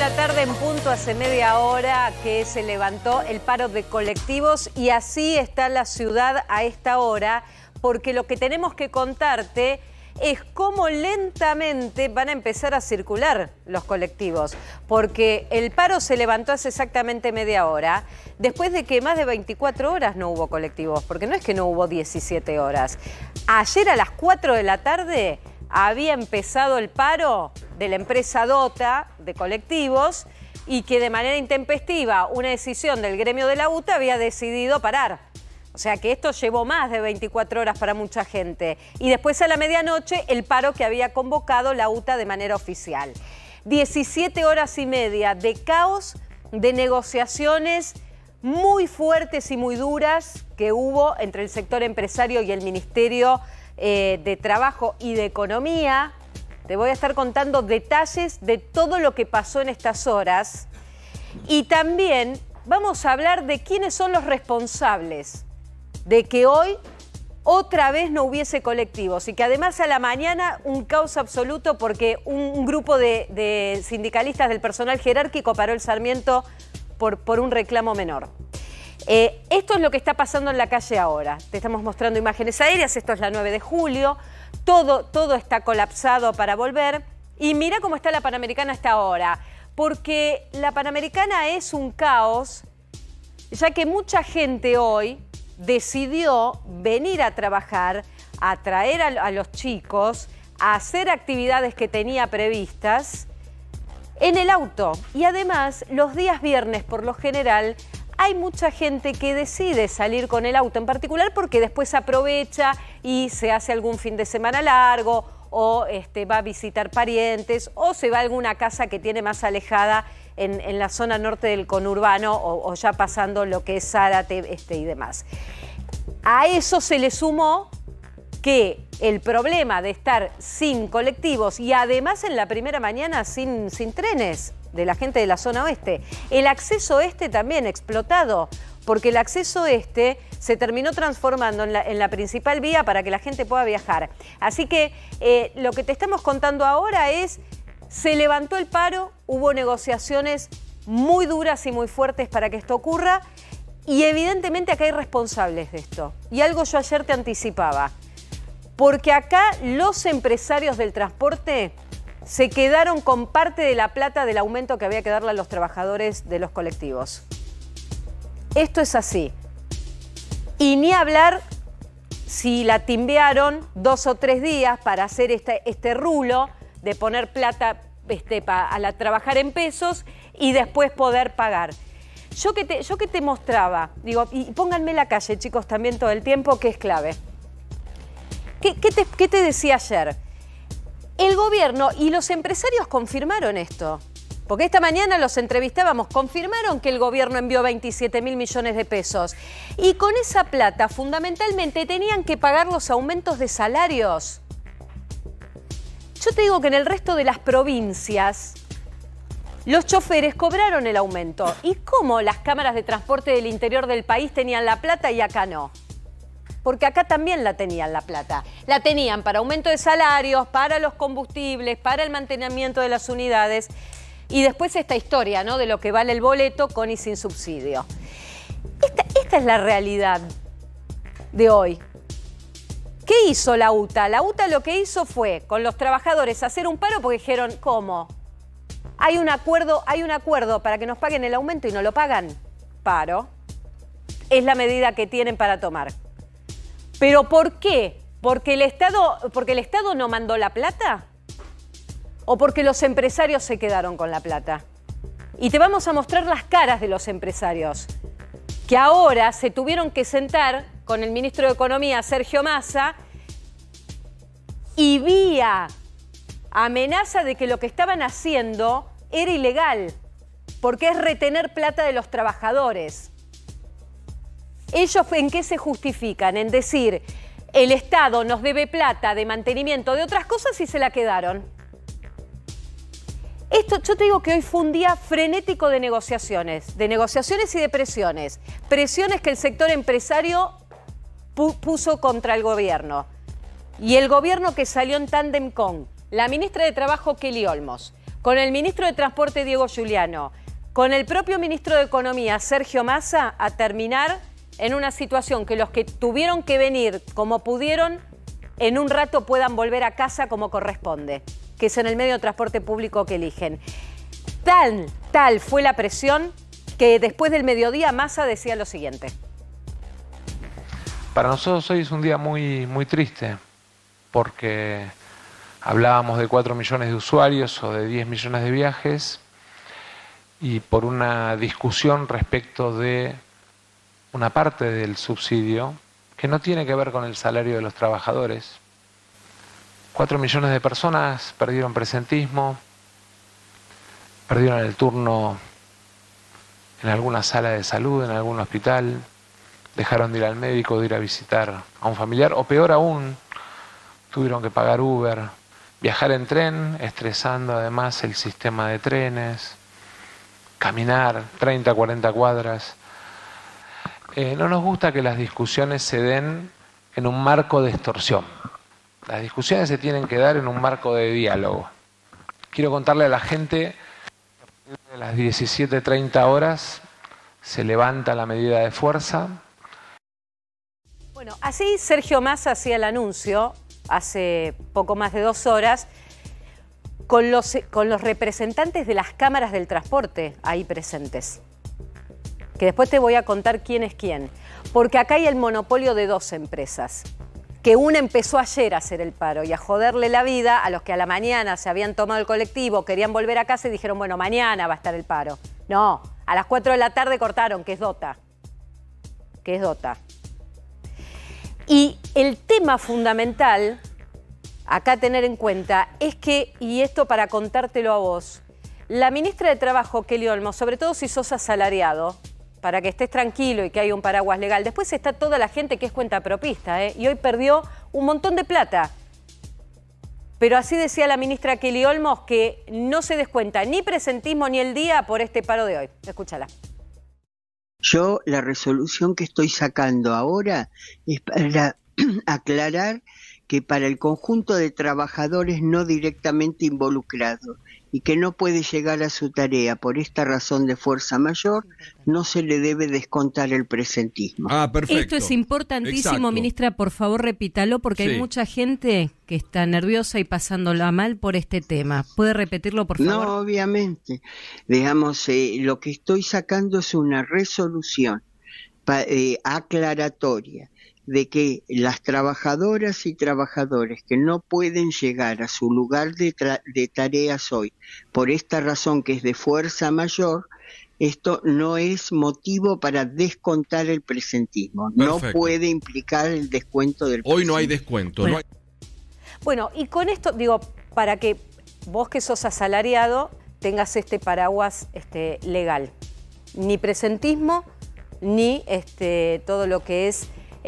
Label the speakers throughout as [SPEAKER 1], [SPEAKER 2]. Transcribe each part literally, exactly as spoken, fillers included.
[SPEAKER 1] la tarde en punto, hace media hora que se levantó el paro de colectivos y así está la ciudad a esta hora, porque lo que tenemos que contarte es cómo lentamente van a empezar a circular los colectivos, porque el paro se levantó hace exactamente media hora, después de que más de veinticuatro horas no hubo colectivos, porque no es que no hubo diecisiete horas. Ayer a las cuatro de la tarde había empezado el paro de la empresa Dota de colectivos y que de manera intempestiva una decisión del gremio de la U T A había decidido parar. O sea que esto llevó más de veinticuatro horas para mucha gente. Y después a la medianoche el paro que había convocado la U T A de manera oficial. diecisiete horas y media de caos, de negociaciones muy fuertes y muy duras que hubo entre el sector empresario y el Ministerio eh, de Trabajo y de Economía. Te voy a estar contando detalles de todo lo que pasó en estas horas. Y también vamos a hablar de quiénes son los responsables de que hoy otra vez no hubiese colectivos y que además a la mañana un caos absoluto porque un grupo de, de sindicalistas del personal jerárquico paró el Sarmiento por, por un reclamo menor. Eh, esto es lo que está pasando en la calle ahora. Te estamos mostrando imágenes aéreas, esto es la nueve de julio, todo, todo está colapsado para volver. Y mira cómo está la Panamericana hasta ahora, porque la Panamericana es un caos, ya que mucha gente hoy decidió venir a trabajar, a traer a, a los chicos, a hacer actividades que tenía previstas en el auto. Y además, los días viernes, por lo general, hay mucha gente que decide salir con el auto, en particular porque después aprovecha y se hace algún fin de semana largo, o este, va a visitar parientes, o se va a alguna casa que tiene más alejada en, en la zona norte del conurbano, o, o ya pasando lo que es Zárate este, y demás. A eso se le sumó que el problema de estar sin colectivos y además en la primera mañana sin, sin trenes de la gente de la zona oeste. El acceso este también explotado, porque el acceso este se terminó transformando en la, en la principal vía para que la gente pueda viajar. Así que eh, lo que te estamos contando ahora es, se levantó el paro, hubo negociaciones muy duras y muy fuertes para que esto ocurra y evidentemente acá hay responsables de esto. Y algo yo ayer te anticipaba, porque acá los empresarios del transporte se quedaron con parte de la plata del aumento que había que darle a los trabajadores de los colectivos. Esto es así. Y ni hablar si la timbearon dos o tres días para hacer este, este rulo de poner plata este, para a trabajar en pesos y después poder pagar. Yo que te, yo que te mostraba, digo, y pónganme la calle, chicos, también todo el tiempo, que es clave. ¿Qué, qué, te, qué te decía ayer? El gobierno y los empresarios confirmaron esto, porque esta mañana los entrevistábamos, confirmaron que el gobierno envió veintisiete mil millones de pesos y con esa plata fundamentalmente tenían que pagar los aumentos de salarios. Yo te digo que en el resto de las provincias los choferes cobraron el aumento. ¿Y cómo las cámaras de transporte del interior del país tenían la plata y acá no? Porque acá también la tenían la plata. La tenían para aumento de salarios, para los combustibles, para el mantenimiento de las unidades. Y después esta historia, ¿no?, de lo que vale el boleto con y sin subsidio. Esta, esta es la realidad de hoy. ¿Qué hizo la U T A? La U T A lo que hizo fue, con los trabajadores, hacer un paro porque dijeron, ¿cómo? Hay un acuerdo, hay un acuerdo para que nos paguen el aumento y no lo pagan. Paro. Es la medida que tienen para tomar. ¿Pero por qué? ¿Porque el Estado, porque el Estado no mandó la plata? ¿O porque los empresarios se quedaron con la plata? Y te vamos a mostrar las caras de los empresarios, que ahora se tuvieron que sentar con el ministro de Economía, Sergio Massa, y vía amenaza de que lo que estaban haciendo era ilegal, porque es retener plata de los trabajadores. ¿Ellos en qué se justifican? En decir, el Estado nos debe plata de mantenimiento de otras cosas y se la quedaron. Esto, yo te digo que hoy fue un día frenético de negociaciones, de negociaciones y de presiones. Presiones que el sector empresario pu- puso contra el gobierno. Y el gobierno que salió en tándem con la ministra de Trabajo, Kelly Olmos, con el ministro de Transporte, Diego Giuliano, con el propio ministro de Economía, Sergio Massa, a terminar en una situación que los que tuvieron que venir como pudieron, en un rato puedan volver a casa como corresponde, que es en el medio de transporte público que eligen. Tal, tal fue la presión que después del mediodía Massa decía lo siguiente.
[SPEAKER 2] Para nosotros hoy es un día muy, muy triste, porque hablábamos de cuatro millones de usuarios o de diez millones de viajes, y por una discusión respecto de una parte del subsidio que no tiene que ver con el salario de los trabajadores. Cuatro millones de personas perdieron presentismo, perdieron el turno en alguna sala de salud, en algún hospital, dejaron de ir al médico, de ir a visitar a un familiar, o peor aún, tuvieron que pagar Uber, viajar en tren, estresando además el sistema de trenes, caminar treinta, cuarenta cuadras. Eh, no nos gusta que las discusiones se den en un marco de extorsión. Las discusiones se tienen que dar en un marco de diálogo. Quiero contarle a la gente que a las diecisiete treinta horas se levanta la medida de fuerza.
[SPEAKER 1] Bueno, así Sergio Massa hacía el anuncio hace poco más de dos horas con los, con los representantes de las cámaras del transporte ahí presentes. Que después te voy a contar quién es quién. Porque acá hay el monopolio de dos empresas. Que una empezó ayer a hacer el paro y a joderle la vida a los que a la mañana se habían tomado el colectivo, querían volver a casa y dijeron, bueno, mañana va a estar el paro. No, a las cuatro de la tarde cortaron, que es Dota. Que es Dota. Y el tema fundamental, acá a tener en cuenta, es que, y esto para contártelo a vos, la ministra de Trabajo, Kelly Olmos, sobre todo si sos asalariado, para que estés tranquilo y que haya un paraguas legal. Después está toda la gente que es cuentapropista, ¿eh? Y hoy perdió un montón de plata. Pero así decía la ministra Kelly Olmos, que no se descuenta ni presentismo ni el día por este paro de hoy. Escúchala.
[SPEAKER 3] Yo la resolución que estoy sacando ahora es para aclarar que para el conjunto de trabajadores no directamente involucrados y que no puede llegar a su tarea por esta razón de fuerza mayor, no se le debe descontar el presentismo.
[SPEAKER 4] Ah, perfecto.
[SPEAKER 5] Esto es importantísimo,
[SPEAKER 4] Exacto.
[SPEAKER 5] Ministra, por favor repítalo, porque sí. Hay mucha gente que está nerviosa y pasándola mal por este tema. ¿Puede repetirlo, por favor?
[SPEAKER 3] No, obviamente. Digamos, eh, lo que estoy sacando es una resolución pa, eh, aclaratoria de que las trabajadoras y trabajadores que no pueden llegar a su lugar de, de tareas hoy, por esta razón que es de fuerza mayor, esto no es motivo para descontar el presentismo. Perfecto. No puede implicar el descuento del presentismo.
[SPEAKER 4] Hoy no hay descuento.
[SPEAKER 1] Bueno,
[SPEAKER 4] no hay...
[SPEAKER 1] bueno, y con esto, digo, para que vos que sos asalariado tengas este paraguas este, legal. Ni presentismo, ni este, todo lo que es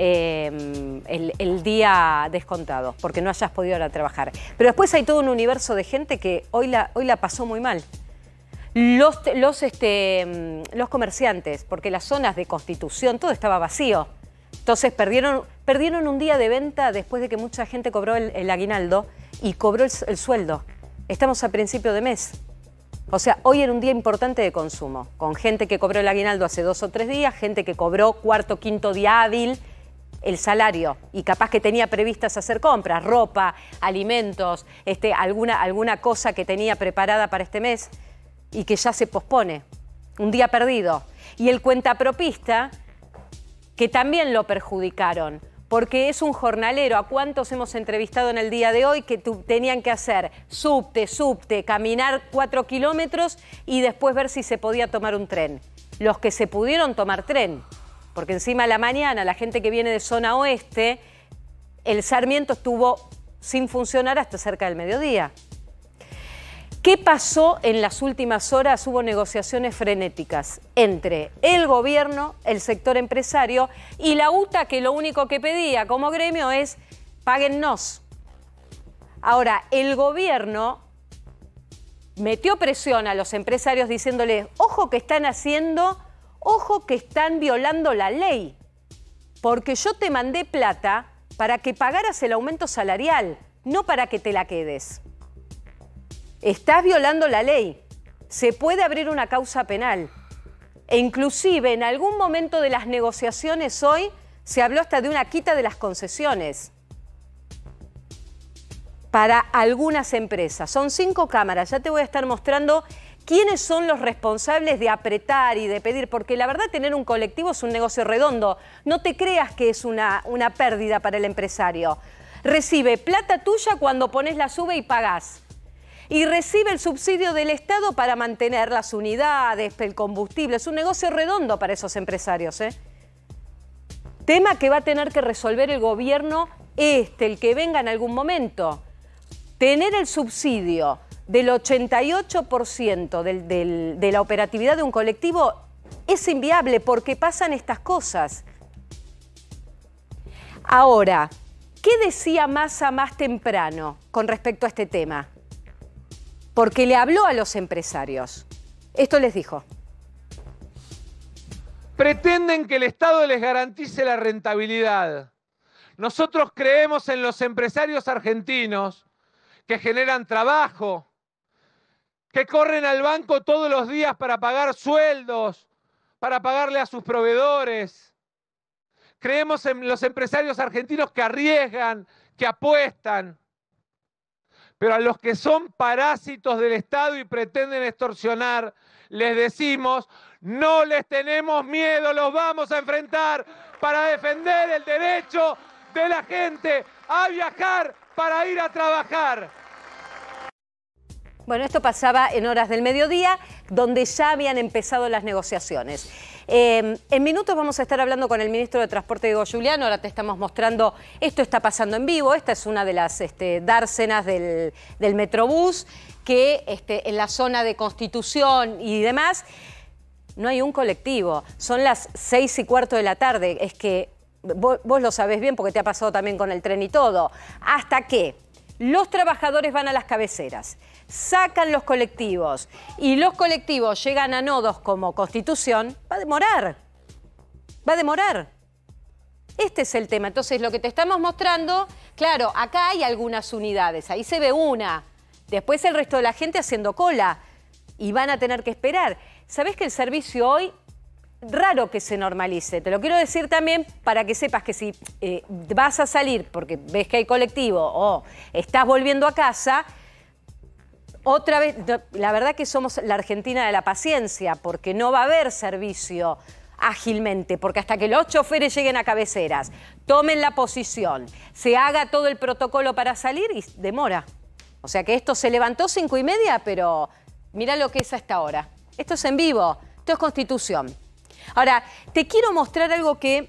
[SPEAKER 1] Eh, el, el día descontado, porque no hayas podido ir a trabajar. Pero después hay todo un universo de gente que hoy la, hoy la pasó muy mal. Los, los, este, los comerciantes, porque las zonas de Constitución, todo estaba vacío. Entonces perdieron, perdieron un día de venta después de que mucha gente cobró el, el aguinaldo y cobró el, el sueldo. Estamos a principio de mes. O sea, hoy era un día importante de consumo, con gente que cobró el aguinaldo hace dos o tres días, gente que cobró cuarto, quinto día hábil el salario y capaz que tenía previstas hacer compras, ropa, alimentos, este, alguna, alguna cosa que tenía preparada para este mes y que ya se pospone. Un día perdido. Y el cuentapropista, que también lo perjudicaron, porque es un jornalero. ¿A cuántos hemos entrevistado en el día de hoy que tenían que hacer subte, subte, caminar cuatro kilómetros y después ver si se podía tomar un tren? Los que se pudieron tomar tren. Porque encima a la mañana, la gente que viene de zona oeste, el Sarmiento estuvo sin funcionar hasta cerca del mediodía. ¿Qué pasó en las últimas horas? Hubo negociaciones frenéticas entre el gobierno, el sector empresario y la U T A, que lo único que pedía como gremio es páguennos. Ahora, el gobierno metió presión a los empresarios diciéndoles, ojo que están haciendo... Ojo que están violando la ley, porque yo te mandé plata para que pagaras el aumento salarial, no para que te la quedes. estás violando la ley. Se puede abrir una causa penal. E inclusive en algún momento de las negociaciones hoy se habló hasta de una quita de las concesiones para algunas empresas. Son cinco cámaras, ya te voy a estar mostrando quiénes son los responsables de apretar y de pedir, porque la verdad tener un colectivo es un negocio redondo. No te creas que es una, una pérdida para el empresario. Recibe plata tuya cuando pones la sube y pagás. Y recibe el subsidio del Estado para mantener las unidades, el combustible. Es un negocio redondo para esos empresarios, ¿eh? Tema que va a tener que resolver el gobierno este, el que venga en algún momento. Tener el subsidio del ochenta y ocho por ciento del, del, de la operatividad de un colectivo es inviable porque pasan estas cosas. Ahora, ¿qué decía Massa más temprano con respecto a este tema? Porque le habló a los empresarios. Esto les dijo.
[SPEAKER 2] Pretenden que el Estado les garantice la rentabilidad. Nosotros creemos en los empresarios argentinos que generan trabajo, que corren al banco todos los días para pagar sueldos, para pagarle a sus proveedores. Creemos en los empresarios argentinos que arriesgan, que apuestan. Pero a los que son parásitos del Estado y pretenden extorsionar, les decimos, no les tenemos miedo, los vamos a enfrentar para defender el derecho de la gente a viajar para ir a trabajar.
[SPEAKER 1] Bueno, esto pasaba en horas del mediodía, donde ya habían empezado las negociaciones. Eh, en minutos vamos a estar hablando con el ministro de Transporte, Diego Giuliano. Ahora te estamos mostrando, esto está pasando en vivo. Esta es una de las este, dársenas del, del Metrobús, que este, en la zona de Constitución y demás, no hay un colectivo. Son las seis y cuarto de la tarde. Es que vos, vos lo sabés bien porque te ha pasado también con el tren y todo. Hasta que los trabajadores van a las cabeceras, sacan los colectivos y los colectivos llegan a nodos como Constitución, va a demorar, va a demorar. Este es el tema. Entonces lo que te estamos mostrando, claro, acá hay algunas unidades, ahí se ve una, después el resto de la gente haciendo cola y van a tener que esperar. ¿Sabés que el servicio hoy, raro que se normalice? Te lo quiero decir también para que sepas que si eh, vas a salir porque ves que hay colectivo o estás volviendo a casa, otra vez, la verdad que somos la Argentina de la paciencia, porque no va a haber servicio ágilmente, porque hasta que los choferes lleguen a cabeceras, tomen la posición, se haga todo el protocolo para salir y demora. O sea que esto se levantó cinco y media, pero mira lo que es hasta ahora. Esto es en vivo, esto es Constitución. Ahora, te quiero mostrar algo que...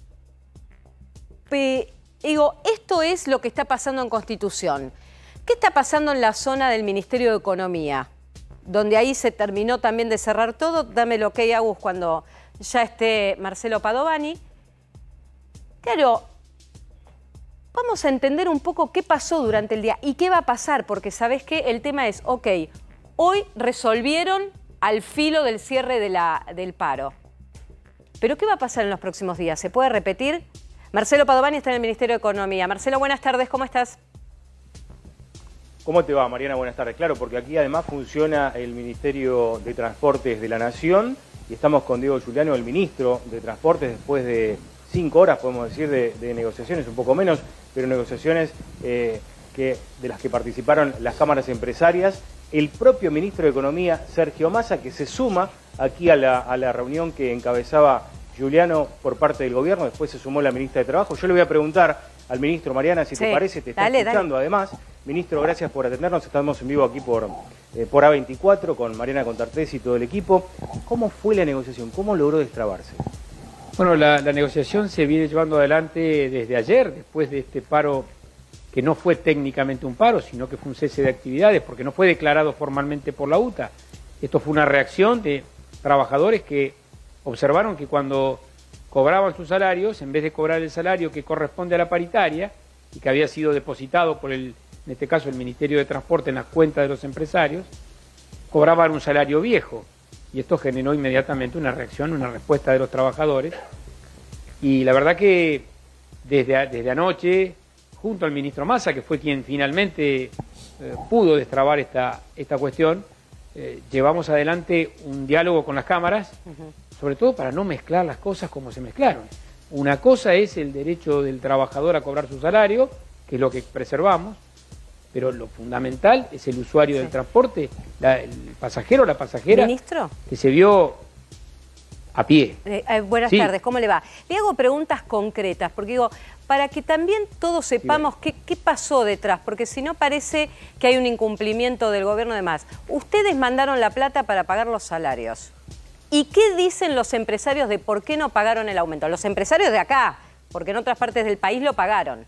[SPEAKER 1] Pe, digo, esto es lo que está pasando en Constitución. ¿Qué está pasando en la zona del Ministerio de Economía? Donde ahí se terminó también de cerrar todo. Dame lo que hay, Agus, cuando ya esté Marcelo Padovani. Claro, vamos a entender un poco qué pasó durante el día y qué va a pasar, porque ¿sabés qué? El tema es, ok, hoy resolvieron al filo del cierre de la, del paro. ¿Pero qué va a pasar en los próximos días? ¿Se puede repetir? Marcelo Padovani está en el Ministerio de Economía. Marcelo, buenas tardes, ¿cómo estás?
[SPEAKER 4] ¿Cómo te va, Mariana? Buenas tardes. Claro, porque aquí además funciona el Ministerio de Transportes de la Nación y estamos con Diego Giuliano, el ministro de Transportes, después de cinco horas, podemos decir, de, de negociaciones, un poco menos, pero negociaciones eh, que, de las que participaron las cámaras empresarias. El propio ministro de Economía, Sergio Massa, que se suma aquí a la, a la reunión que encabezaba Giuliano por parte del gobierno, después se sumó la ministra de Trabajo. Yo le voy a preguntar al ministro, Mariana, si sí, te parece, te está dale, escuchando dale. Además. Ministro, gracias por atendernos, estamos en vivo aquí por, eh, por A veinticuatro con Mariana Contartés y todo el equipo. ¿Cómo fue la negociación? ¿Cómo logró destrabarse?
[SPEAKER 6] Bueno, la, la negociación se viene llevando adelante desde ayer, después de este paro que no fue técnicamente un paro, sino que fue un cese de actividades, porque no fue declarado formalmente por la U T A. Esto fue una reacción de trabajadores que observaron que cuando cobraban sus salarios, en vez de cobrar el salario que corresponde a la paritaria, y que había sido depositado por el, en este caso el Ministerio de Transporte en las cuentas de los empresarios, cobraban un salario viejo. Y esto generó inmediatamente una reacción, una respuesta de los trabajadores. Y la verdad que desde, desde anoche, junto al ministro Massa, que fue quien finalmente eh, pudo destrabar esta, esta cuestión, eh, llevamos adelante un diálogo con las cámaras, uh-huh. sobre todo para no mezclar las cosas como se mezclaron. Una cosa es el derecho del trabajador a cobrar su salario, que es lo que preservamos, pero lo fundamental es el usuario sí. del transporte, la, el pasajero o la pasajera,
[SPEAKER 1] ¿Ministro?
[SPEAKER 6] que se vio a pie.
[SPEAKER 1] Eh, eh, buenas sí. tardes, ¿cómo le va? Le hago preguntas concretas, porque digo, para que también todos sepamos sí, qué, qué pasó detrás, porque si no parece que hay un incumplimiento del gobierno de más. Ustedes mandaron la plata para pagar los salarios. ¿Y qué dicen los empresarios de por qué no pagaron el aumento? Los empresarios de acá, porque en otras partes del país lo pagaron.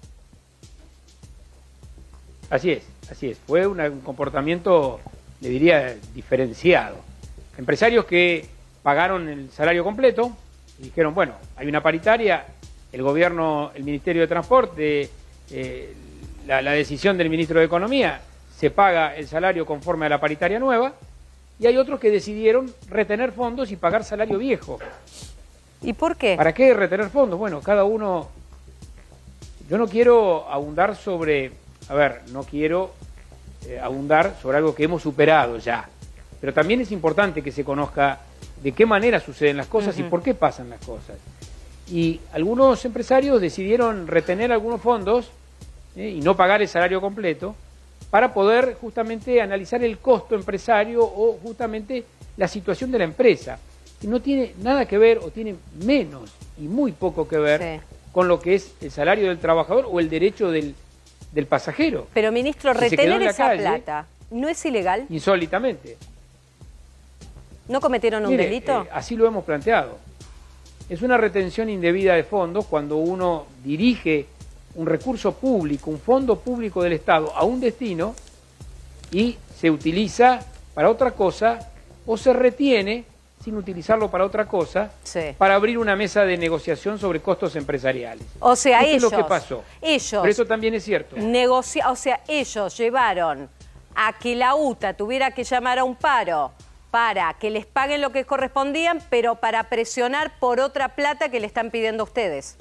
[SPEAKER 6] Así es, así es. Fue una, un comportamiento, le diría, diferenciado. Empresarios que pagaron el salario completo y dijeron, bueno, hay una paritaria, el gobierno, el Ministerio de Transporte, eh, la, la decisión del Ministro de Economía, se paga el salario conforme a la paritaria nueva, y hay otros que decidieron retener fondos y pagar salario viejo.
[SPEAKER 1] ¿Y por qué?
[SPEAKER 6] ¿Para qué retener fondos? Bueno, cada uno... Yo no quiero abundar sobre... A ver, no quiero eh, abundar sobre algo que hemos superado ya, pero también es importante que se conozca de qué manera suceden las cosas uh-huh. y por qué pasan las cosas. Y algunos empresarios decidieron retener algunos fondos eh, y no pagar el salario completo para poder justamente analizar el costo empresario o justamente la situación de la empresa, que no tiene nada que ver o tiene menos y muy poco que ver sí. con lo que es el salario del trabajador o el derecho del, del pasajero.
[SPEAKER 1] Pero, ministro, retener esa calle, plata, ¿no es ilegal?
[SPEAKER 6] Insólitamente.
[SPEAKER 1] ¿No cometieron un
[SPEAKER 6] Mire,
[SPEAKER 1] delito?
[SPEAKER 6] Eh, así lo hemos planteado. Es una retención indebida de fondos cuando uno dirige un recurso público, un fondo público del Estado a un destino y se utiliza para otra cosa o se retiene sin utilizarlo para otra cosa sí. para abrir una mesa de negociación sobre costos empresariales.
[SPEAKER 1] O sea,
[SPEAKER 6] Esto
[SPEAKER 1] ellos...
[SPEAKER 6] es lo que pasó.
[SPEAKER 1] Ellos...
[SPEAKER 6] Pero eso también es cierto.
[SPEAKER 1] Negocia, o sea, ellos llevaron a que la U T A tuviera que llamar a un paro para que les paguen lo que correspondían, pero para presionar por otra plata que le están pidiendo a ustedes.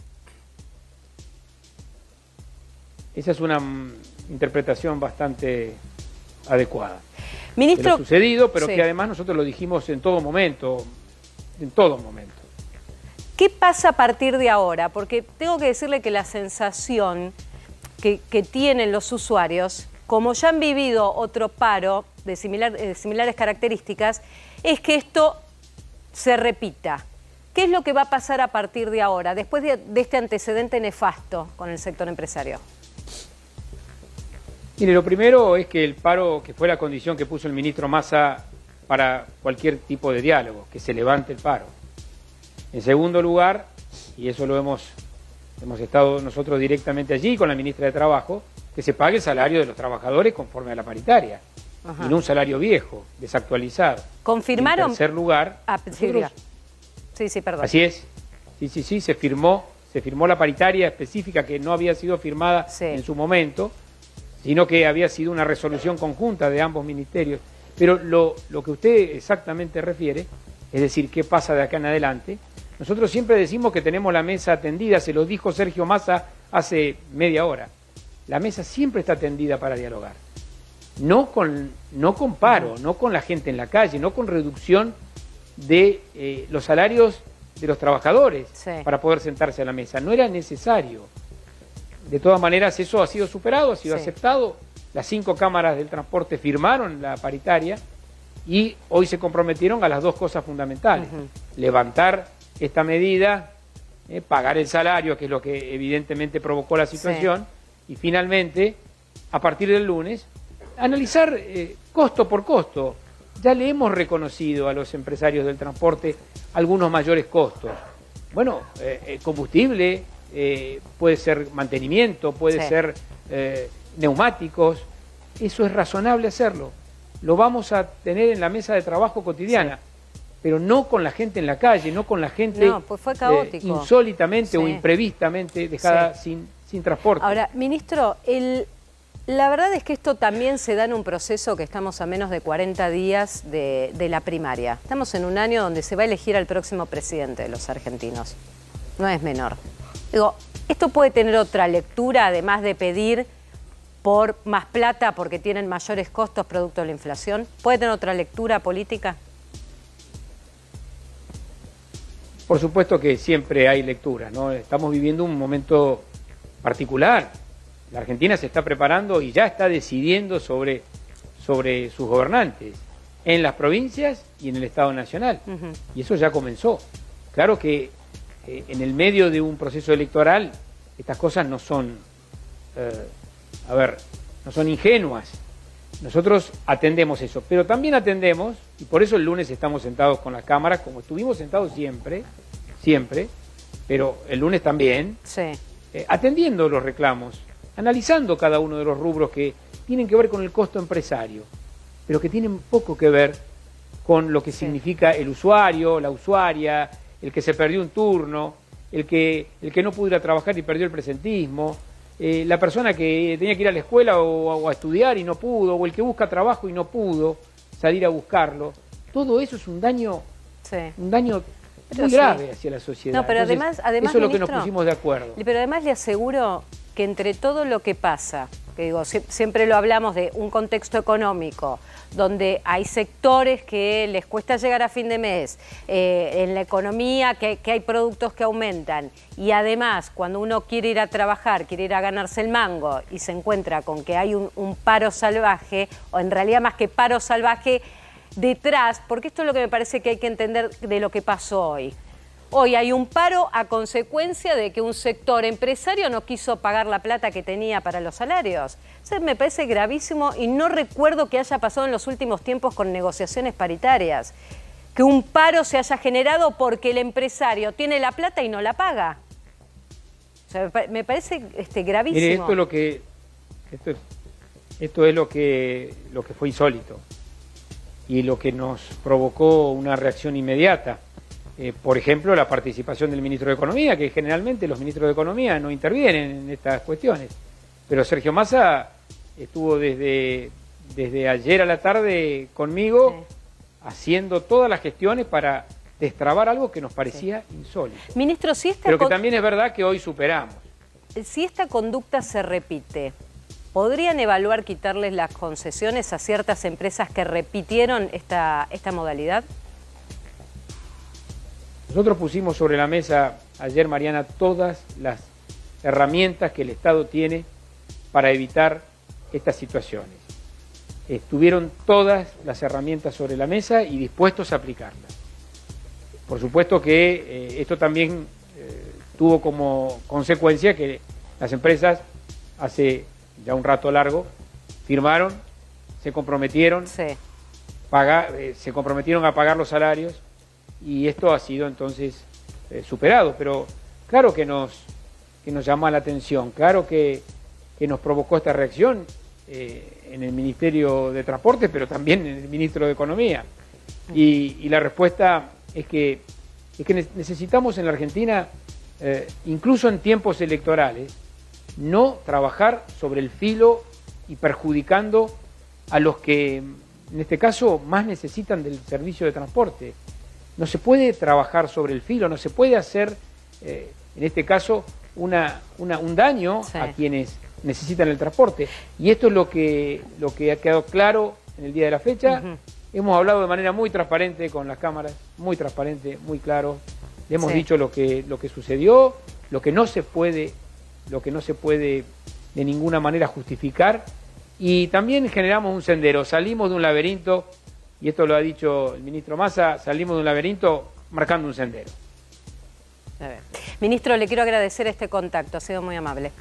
[SPEAKER 6] Esa es una mm, interpretación bastante adecuada.
[SPEAKER 1] Ministro,
[SPEAKER 6] de lo sucedido, pero
[SPEAKER 1] sí.
[SPEAKER 6] que además nosotros lo dijimos en todo momento, en todo momento.
[SPEAKER 1] ¿Qué pasa a partir de ahora? Porque tengo que decirle que la sensación que, que tienen los usuarios, como ya han vivido otro paro de, similar, de similares características, es que esto se repita. ¿Qué es lo que va a pasar a partir de ahora, después de, de este antecedente nefasto con el sector empresario?
[SPEAKER 6] Mire, lo primero es que el paro, que fue la condición que puso el ministro Massa para cualquier tipo de diálogo, que se levante el paro. En segundo lugar, y eso lo hemos, hemos estado nosotros directamente allí con la ministra de Trabajo, que se pague el salario de los trabajadores conforme a la paritaria, Ajá. y no un salario viejo, desactualizado.
[SPEAKER 1] ¿Confirmaron?
[SPEAKER 6] En tercer lugar,
[SPEAKER 1] ah, nosotros... sí, sí, perdón.
[SPEAKER 6] Así es, sí, sí, sí, se firmó, se firmó la paritaria específica que no había sido firmada sí. en su momento, sino que había sido una resolución conjunta de ambos ministerios. Pero lo, lo que usted exactamente refiere, es decir, qué pasa de acá en adelante, nosotros siempre decimos que tenemos la mesa tendida, se lo dijo Sergio Massa hace media hora. La mesa siempre está tendida para dialogar. No con, no con paro, no con la gente en la calle, no con reducción de eh, los salarios de los trabajadores sí. para poder sentarse a la mesa. No era necesario. De todas maneras, eso ha sido superado, ha sido sí. aceptado. Las cinco cámaras del transporte firmaron la paritaria y hoy se comprometieron a las dos cosas fundamentales. Uh-huh. Levantar esta medida, eh, pagar el salario, que es lo que evidentemente provocó la situación, sí. y finalmente, a partir del lunes, analizar eh, costo por costo. Ya le hemos reconocido a los empresarios del transporte algunos mayores costos. Bueno, eh, combustible... Eh, puede ser mantenimiento, puede sí. ser eh, neumáticos, eso es razonable hacerlo. Lo vamos a tener en la mesa de trabajo cotidiana, sí. pero no con la gente en la calle, no con la gente
[SPEAKER 1] no, pues fue caótico.
[SPEAKER 6] Eh, insólitamente sí. o imprevistamente dejada sí. sin, sin transporte.
[SPEAKER 1] Ahora, ministro, el, la verdad es que esto también se da en un proceso que estamos a menos de cuarenta días de, de la primaria. Estamos en un año donde se va a elegir al próximo presidente de los argentinos. No es menor. Digo, ¿Esto puede tener otra lectura, además de pedir por más plata porque tienen mayores costos producto de la inflación? ¿Puede tener otra lectura política?
[SPEAKER 6] Por supuesto que siempre hay lectura, ¿no? Estamos viviendo un momento particular. La Argentina se está preparando y ya está decidiendo sobre, sobre sus gobernantes en las provincias y en el Estado Nacional. Uh-huh. Y eso ya comenzó. Claro que eh, en el medio de un proceso electoral estas cosas no son... Eh, A ver, no son ingenuas. Nosotros atendemos eso, pero también atendemos, y por eso el lunes estamos sentados con las cámaras, como estuvimos sentados siempre, siempre, pero el lunes también,
[SPEAKER 1] sí.
[SPEAKER 6] eh, atendiendo los reclamos, analizando cada uno de los rubros que tienen que ver con el costo empresario, pero que tienen poco que ver con lo que sí. significa el usuario, la usuaria, el que se perdió un turno, el que, el que no pudo ir a trabajar y perdió el presentismo, Eh, la persona que tenía que ir a la escuela o, o a estudiar y no pudo, o el que busca trabajo y no pudo salir a buscarlo. Todo eso es un daño, sí. un daño pero muy sí. grave hacia la sociedad.
[SPEAKER 1] No, pero
[SPEAKER 6] Entonces,
[SPEAKER 1] además, además,
[SPEAKER 6] eso es lo
[SPEAKER 1] ministro,
[SPEAKER 6] que nos pusimos de acuerdo.
[SPEAKER 1] Pero además le aseguro que entre todo lo que pasa, que digo, siempre lo hablamos de un contexto económico, donde hay sectores que les cuesta llegar a fin de mes, eh, en la economía que, que hay productos que aumentan, y además cuando uno quiere ir a trabajar, quiere ir a ganarse el mango y se encuentra con que hay un, un paro salvaje, o en realidad más que paro salvaje, detrás, porque esto es lo que me parece que hay que entender de lo que pasó hoy. Hoy hay un paro a consecuencia de que un sector empresario no quiso pagar la plata que tenía para los salarios. O sea, me parece gravísimo y no recuerdo que haya pasado en los últimos tiempos con negociaciones paritarias. Que un paro se haya generado porque el empresario tiene la plata y no la paga. O sea, me parece este, gravísimo.
[SPEAKER 6] Mire, esto es lo que, esto es, esto es lo que, lo que fue insólito y lo que nos provocó una reacción inmediata. Eh, por ejemplo, la participación del ministro de Economía, que generalmente los ministros de Economía no intervienen en estas cuestiones. Pero Sergio Massa estuvo desde, desde ayer a la tarde conmigo sí. haciendo todas las gestiones para destrabar algo que nos parecía sí. insólito.
[SPEAKER 1] Ministro, si esta
[SPEAKER 6] Pero que también es verdad que hoy superamos.
[SPEAKER 1] Si esta conducta se repite, ¿podrían evaluar quitarles las concesiones a ciertas empresas que repitieron esta, esta modalidad?
[SPEAKER 6] Nosotros pusimos sobre la mesa ayer, Mariana, todas las herramientas que el Estado tiene para evitar estas situaciones. Estuvieron todas las herramientas sobre la mesa y dispuestos a aplicarlas. Por supuesto que eh, esto también eh, tuvo como consecuencia que las empresas hace ya un rato largo firmaron, se comprometieron,
[SPEAKER 1] sí.
[SPEAKER 6] paga, eh, se comprometieron a pagar los salarios. Y esto ha sido entonces eh, superado, pero claro que nos, que nos llama la atención, claro que, que nos provocó esta reacción eh, en el Ministerio de Transporte, pero también en el Ministro de Economía. Y, y la respuesta es que, es que necesitamos en la Argentina, eh, incluso en tiempos electorales, no trabajar sobre el filo y perjudicando a los que, en este caso, más necesitan del servicio de transporte. No se puede trabajar sobre el filo, no se puede hacer, eh, en este caso, una, una, un daño sí. a quienes necesitan el transporte. Y esto es lo que, lo que ha quedado claro en el día de la fecha. Uh-huh. Hemos hablado de manera muy transparente con las cámaras, muy transparente, muy claro. Le hemos sí. dicho lo que, lo que sucedió, lo que no se puede, lo que no se puede de ninguna manera justificar. Y también generamos un sendero, salimos de un laberinto. Y esto lo ha dicho el ministro Massa, salimos de un laberinto marcando un sendero.
[SPEAKER 1] A ver. Ministro, le quiero agradecer este contacto, ha sido muy amable.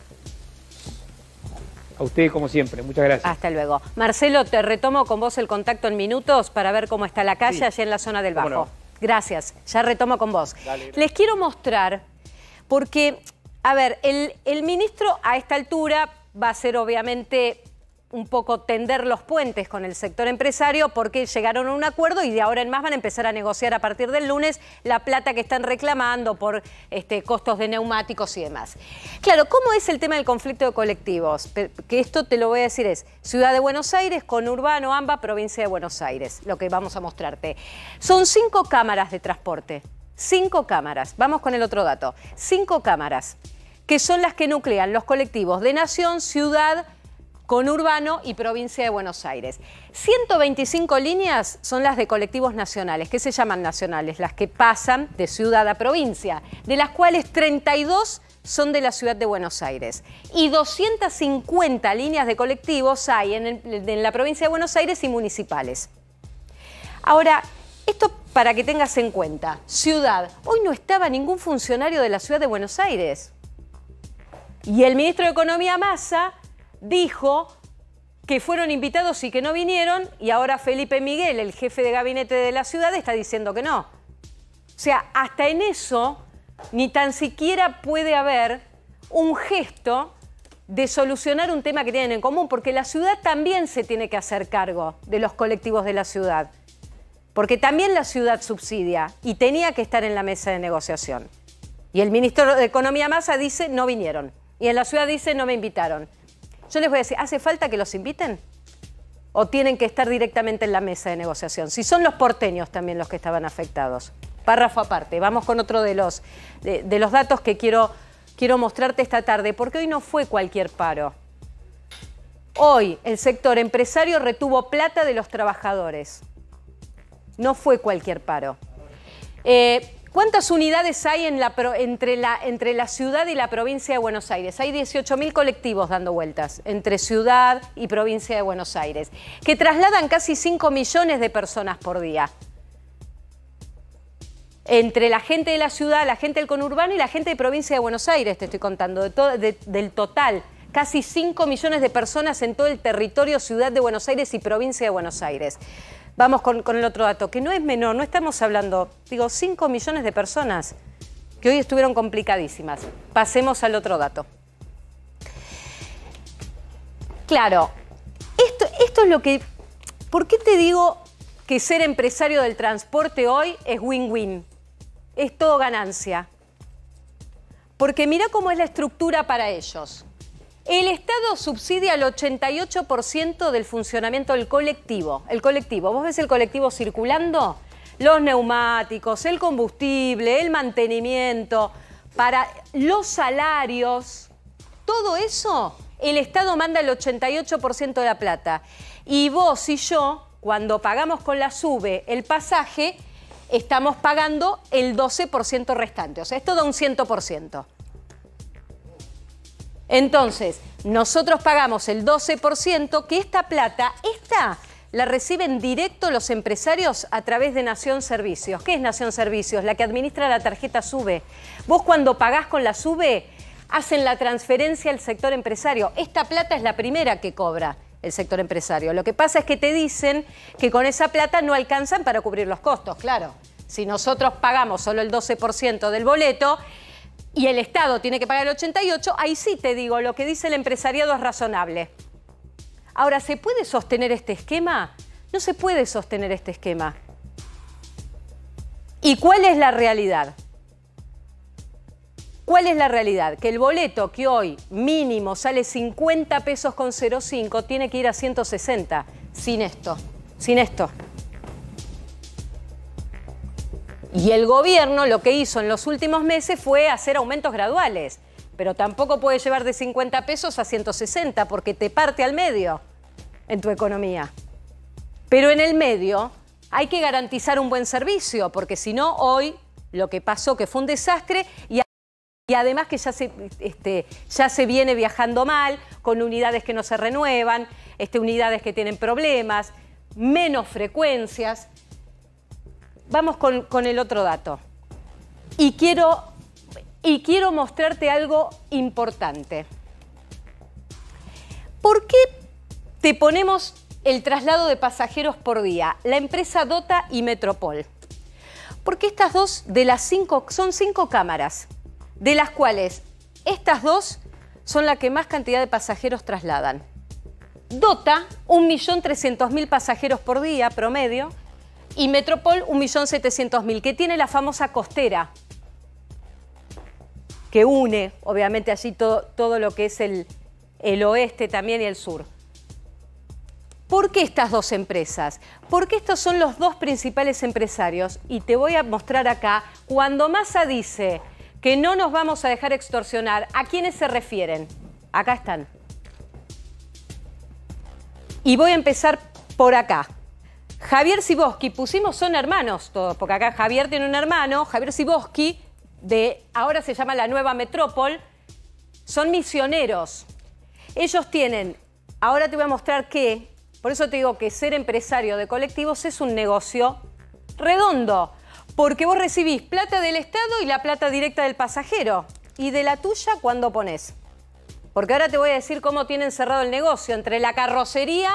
[SPEAKER 6] A usted, como siempre, muchas gracias.
[SPEAKER 1] Hasta luego. Marcelo, te retomo con vos el contacto en minutos para ver cómo está la calle sí. allí en la zona del Bajo. No? Gracias, ya retomo con vos. Dale. Les quiero mostrar, porque, a ver, el, el ministro a esta altura va a ser obviamente un poco tender los puentes con el sector empresario porque llegaron a un acuerdo y de ahora en más van a empezar a negociar a partir del lunes la plata que están reclamando por este, costos de neumáticos y demás. Claro, ¿cómo es el tema del conflicto de colectivos? Que esto te lo voy a decir es Ciudad de Buenos Aires, conurbano, AMBA, provincia de Buenos Aires, lo que vamos a mostrarte. Son cinco cámaras de transporte, cinco cámaras. Vamos con el otro dato, cinco cámaras. que son las que nuclean los colectivos de Nación, Ciudad, Conurbano y Provincia de Buenos Aires. ciento veinticinco líneas son las de colectivos nacionales, que se llaman nacionales, las que pasan de ciudad a provincia, de las cuales treinta y dos son de la ciudad de Buenos Aires. Y doscientas cincuenta líneas de colectivos hay en, el, en la provincia de Buenos Aires y municipales. Ahora, esto para que tengas en cuenta, ciudad, hoy no estaba ningún funcionario de la ciudad de Buenos Aires. Y el ministro de Economía, Massa, dijo que fueron invitados y que no vinieron, y ahora Felipe Miguel, el jefe de gabinete de la ciudad, está diciendo que no. O sea, hasta en eso ni tan siquiera puede haber un gesto de solucionar un tema que tienen en común, porque la ciudad también se tiene que hacer cargo de los colectivos de la ciudad, porque también la ciudad subsidia y tenía que estar en la mesa de negociación. Y el ministro de Economía, Massa, dice no vinieron, y en la ciudad dice no me invitaron. Yo les voy a decir, ¿hace falta que los inviten? ¿O tienen que estar directamente en la mesa de negociación? Si son los porteños también los que estaban afectados. Párrafo aparte. Vamos con otro de los, de, de los datos que quiero, quiero mostrarte esta tarde, porque hoy no fue cualquier paro. Hoy el sector empresario retuvo plata de los trabajadores. No fue cualquier paro. Eh, ¿Cuántas unidades hay en la, entre, la, entre la ciudad y la provincia de Buenos Aires? Hay dieciocho mil colectivos dando vueltas entre ciudad y provincia de Buenos Aires, que trasladan casi cinco millones de personas por día. Entre la gente de la ciudad, la gente del conurbano y la gente de provincia de Buenos Aires, te estoy contando, de todo, de, del total. Casi cinco millones de personas en todo el territorio ciudad de Buenos Aires y provincia de Buenos Aires. Vamos con, con el otro dato, que no es menor, no estamos hablando, digo, cinco millones de personas que hoy estuvieron complicadísimas. Pasemos al otro dato. Claro, esto, esto es lo que... ¿Por qué te digo que ser empresario del transporte hoy es win-win? Es todo ganancia. Porque mira cómo es la estructura para ellos. El Estado subsidia el ochenta y ocho por ciento del funcionamiento del colectivo. El colectivo, ¿vos ves el colectivo circulando? Los neumáticos, el combustible, el mantenimiento, para los salarios, todo eso, el Estado manda el ochenta y ocho por ciento de la plata. Y vos y yo, cuando pagamos con la SUBE el pasaje, estamos pagando el doce por ciento restante. O sea, esto da un cien por ciento. Entonces, nosotros pagamos el doce por ciento, que esta plata, esta la reciben directo los empresarios a través de Nación Servicios. ¿Qué es Nación Servicios? La que administra la tarjeta SUBE. Vos cuando pagás con la SUBE, hacen la transferencia al sector empresario. Esta plata es la primera que cobra el sector empresario. Lo que pasa es que te dicen que con esa plata no alcanzan para cubrir los costos, claro. Si nosotros pagamos solo el doce por ciento del boleto y el Estado tiene que pagar el ochenta y ocho por ciento, ahí sí te digo, lo que dice el empresariado es razonable. Ahora, ¿se puede sostener este esquema? No se puede sostener este esquema. ¿Y cuál es la realidad? ¿Cuál es la realidad? Que el boleto que hoy mínimo sale cincuenta pesos con cero cinco tiene que ir a ciento sesenta sin esto, sin esto. Y el gobierno lo que hizo en los últimos meses fue hacer aumentos graduales, pero tampoco puede llevar de cincuenta pesos a ciento sesenta porque te parte al medio en tu economía. Pero en el medio hay que garantizar un buen servicio, porque si no, hoy lo que pasó que fue un desastre y Y además que ya se, este, ya se viene viajando mal, con unidades que no se renuevan, este, unidades que tienen problemas, menos frecuencias. Vamos con, con el otro dato. Y quiero, y quiero mostrarte algo importante. ¿Por qué te ponemos el traslado de pasajeros por día? La empresa Dota y Metropol. Porque estas dos de las cinco, son cinco cámaras, de las cuales estas dos son la que más cantidad de pasajeros trasladan. Dota, un millón trescientos mil pasajeros por día promedio, y Metropol, un millón setecientos mil, que tiene la famosa costera, que une, obviamente, allí todo, todo lo que es el, el oeste también y el sur. ¿Por qué estas dos empresas? Porque estos son los dos principales empresarios, y te voy a mostrar acá, cuando Massa dice que no nos vamos a dejar extorsionar. ¿A quiénes se refieren? Acá están. Y voy a empezar por acá. Javier Siboski, pusimos son hermanos todos, porque acá Javier tiene un hermano, Javier Siboski, de ahora se llama la Nueva Metrópol, son misioneros. Ellos tienen, ahora te voy a mostrar que, por eso te digo que ser empresario de colectivos es un negocio redondo, porque vos recibís plata del Estado y la plata directa del pasajero. ¿Y de la tuya cuándo ponés? Porque ahora te voy a decir cómo tienen cerrado el negocio, entre la carrocería,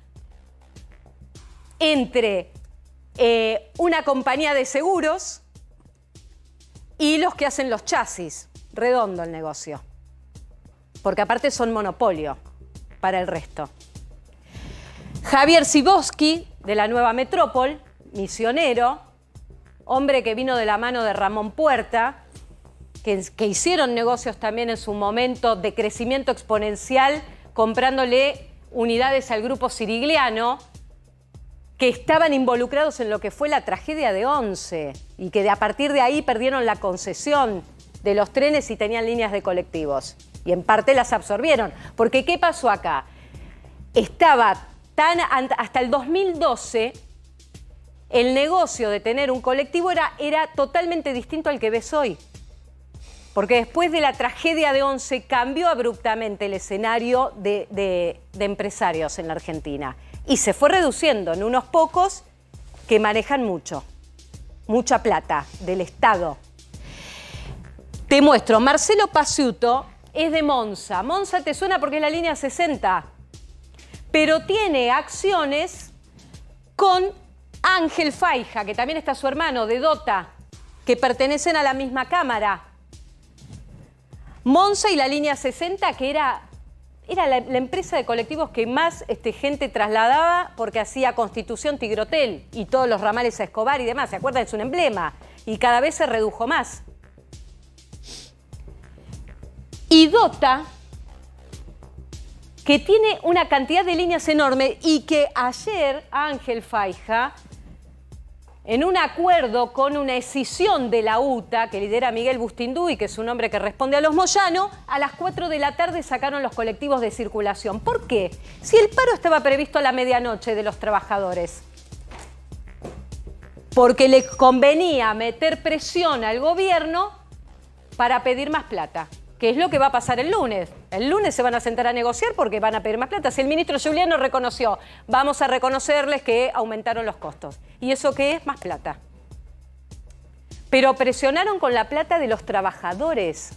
[SPEAKER 1] entre eh, una compañía de seguros y los que hacen los chasis. Redondo el negocio. Porque aparte son monopolio para el resto. Javier Siboski, de la Nueva Metrópol, misionero, hombre que vino de la mano de Ramón Puerta, que, que hicieron negocios también en su momento de crecimiento exponencial, comprándole unidades al grupo Sirigliano, que estaban involucrados en lo que fue la tragedia de Once y que de, a partir de ahí perdieron la concesión de los trenes y tenían líneas de colectivos. Y en parte las absorbieron. Porque ¿qué pasó acá? Estaba tan, hasta el dos mil doce, el negocio de tener un colectivo era, era totalmente distinto al que ves hoy. Porque después de la tragedia de Once cambió abruptamente el escenario de, de, de empresarios en la Argentina. Y se fue reduciendo en unos pocos que manejan mucho, mucha plata del Estado. Te muestro, Marcelo Pasiuto es de Monza. Monza te suena porque es la línea sesenta, pero tiene acciones con Ángel Faija, que también está su hermano, de Dota, que pertenecen a la misma cámara. Monza y la línea sesenta, que era... Era la, la empresa de colectivos que más este, gente trasladaba porque hacía Constitución, Tigrotel y todos los ramales a Escobar y demás. ¿Se acuerdan? Es un emblema. Y cada vez se redujo más. Y Dota, que tiene una cantidad de líneas enorme y que ayer Ángel Faija, en un acuerdo con una escisión de la U T A que lidera Miguel Bustinduy, que es un hombre que responde a los Moyano, a las cuatro de la tarde sacaron los colectivos de circulación. ¿Por qué? Si el paro estaba previsto a la medianoche de los trabajadores. Porque le convenía meter presión al gobierno para pedir más plata, que es lo que va a pasar el lunes. El lunes se van a sentar a negociar porque van a pedir más plata. Si el ministro Giuliano reconoció, vamos a reconocerles que aumentaron los costos. ¿Y eso qué es? Más plata. Pero presionaron con la plata de los trabajadores,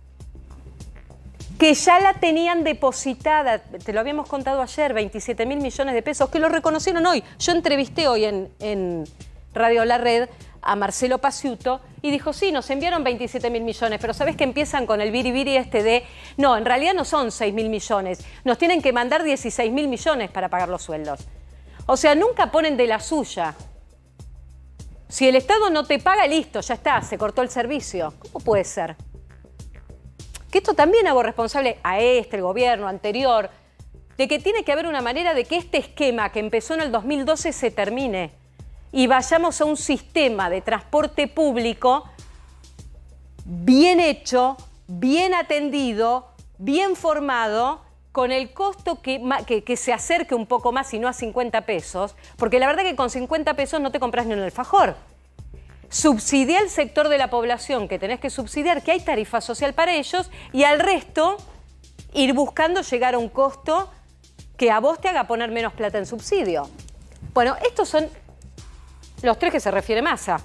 [SPEAKER 1] que ya la tenían depositada, te lo habíamos contado ayer, veintisiete mil millones de pesos, que lo reconocieron hoy. Yo entrevisté hoy en, en Radio La Red a Marcelo Pasiuto y dijo, sí, nos enviaron veintisiete mil millones, pero ¿sabés que empiezan con el biribiri este de, no, en realidad no son seis mil millones, nos tienen que mandar dieciséis mil millones para pagar los sueldos? O sea, nunca ponen de la suya. Si el Estado no te paga, listo, ya está, se cortó el servicio. ¿Cómo puede ser? Que esto también hago responsable a este, el gobierno anterior, de que tiene que haber una manera de que este esquema que empezó en el dos mil doce se termine y vayamos a un sistema de transporte público bien hecho, bien atendido, bien formado, con el costo que, que, que se acerque un poco más y no a cincuenta pesos, porque la verdad que con cincuenta pesos no te compras ni un alfajor. Subsidia al sector de la población que tenés que subsidiar, que hay tarifa social para ellos, y al resto ir buscando llegar a un costo que a vos te haga poner menos plata en subsidio. Bueno, estos son los tres que se refiere Massa.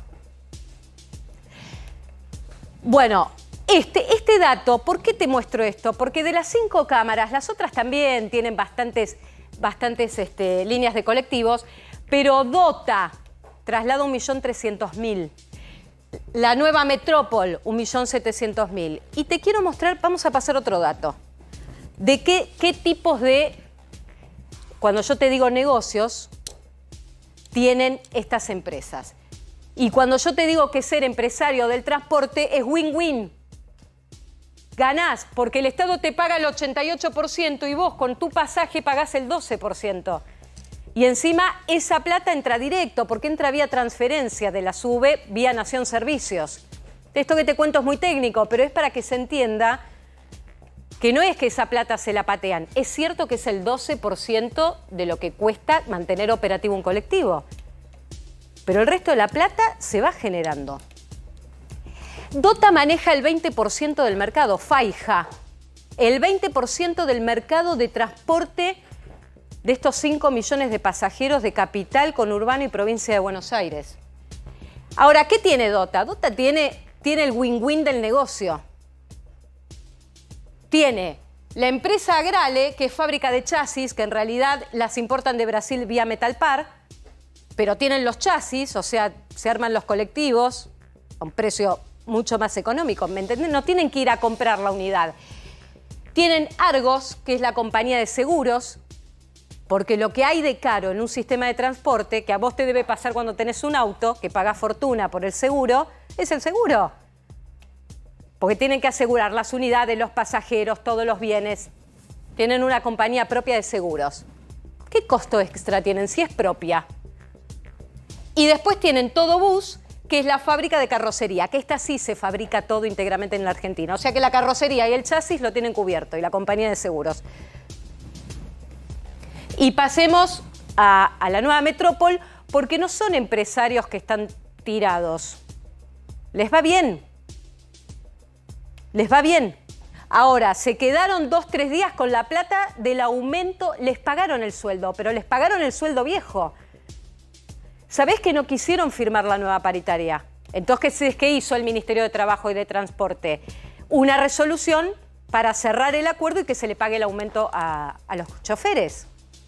[SPEAKER 1] Bueno, este, este dato, ¿por qué te muestro esto? Porque de las cinco cámaras, las otras también tienen bastantes, bastantes este, líneas de colectivos, pero Dota traslada un millón trescientos mil. La Nueva Metrópol, un millón setecientos mil. Y te quiero mostrar, vamos a pasar otro dato, de qué, qué tipos de, cuando yo te digo negocios, tienen estas empresas. Y cuando yo te digo que ser empresario del transporte es win-win. Ganás porque el Estado te paga el ochenta y ocho por ciento y vos con tu pasaje pagás el doce por ciento. Y encima esa plata entra directo porque entra vía transferencia de la SUBE vía Nación Servicios. Esto que te cuento es muy técnico, pero es para que se entienda que no es que esa plata se la patean. Es cierto que es el doce por ciento de lo que cuesta mantener operativo un colectivo. Pero el resto de la plata se va generando. Dota maneja el veinte por ciento del mercado, Faija. El veinte por ciento del mercado de transporte de estos cinco millones de pasajeros de capital, conurbano y provincia de Buenos Aires. Ahora, ¿qué tiene Dota? Dota tiene, tiene el win-win del negocio. Tiene la empresa Agrale, que es fábrica de chasis, que en realidad las importan de Brasil vía Metalpar, pero tienen los chasis, o sea, se arman los colectivos a un precio mucho más económico, ¿me entienden? No tienen que ir a comprar la unidad. Tienen Argos, que es la compañía de seguros, porque lo que hay de caro en un sistema de transporte, que a vos te debe pasar cuando tenés un auto, que pagás fortuna por el seguro, es el seguro. Porque tienen que asegurar las unidades, los pasajeros, todos los bienes. Tienen una compañía propia de seguros. ¿Qué costo extra tienen si es propia? Y después tienen Todo Bus, que es la fábrica de carrocería, que esta sí se fabrica todo íntegramente en la Argentina. O sea que la carrocería y el chasis lo tienen cubierto, y la compañía de seguros. Y pasemos a, a la nueva Metrópol, porque no son empresarios que están tirados. Les va bien. Les va bien. Ahora, se quedaron dos, tres días con la plata del aumento. Les pagaron el sueldo, pero les pagaron el sueldo viejo. ¿Sabés que no quisieron firmar la nueva paritaria? Entonces, ¿qué hizo el Ministerio de Trabajo y de Transporte? Una resolución para cerrar el acuerdo y que se le pague el aumento a, a los choferes.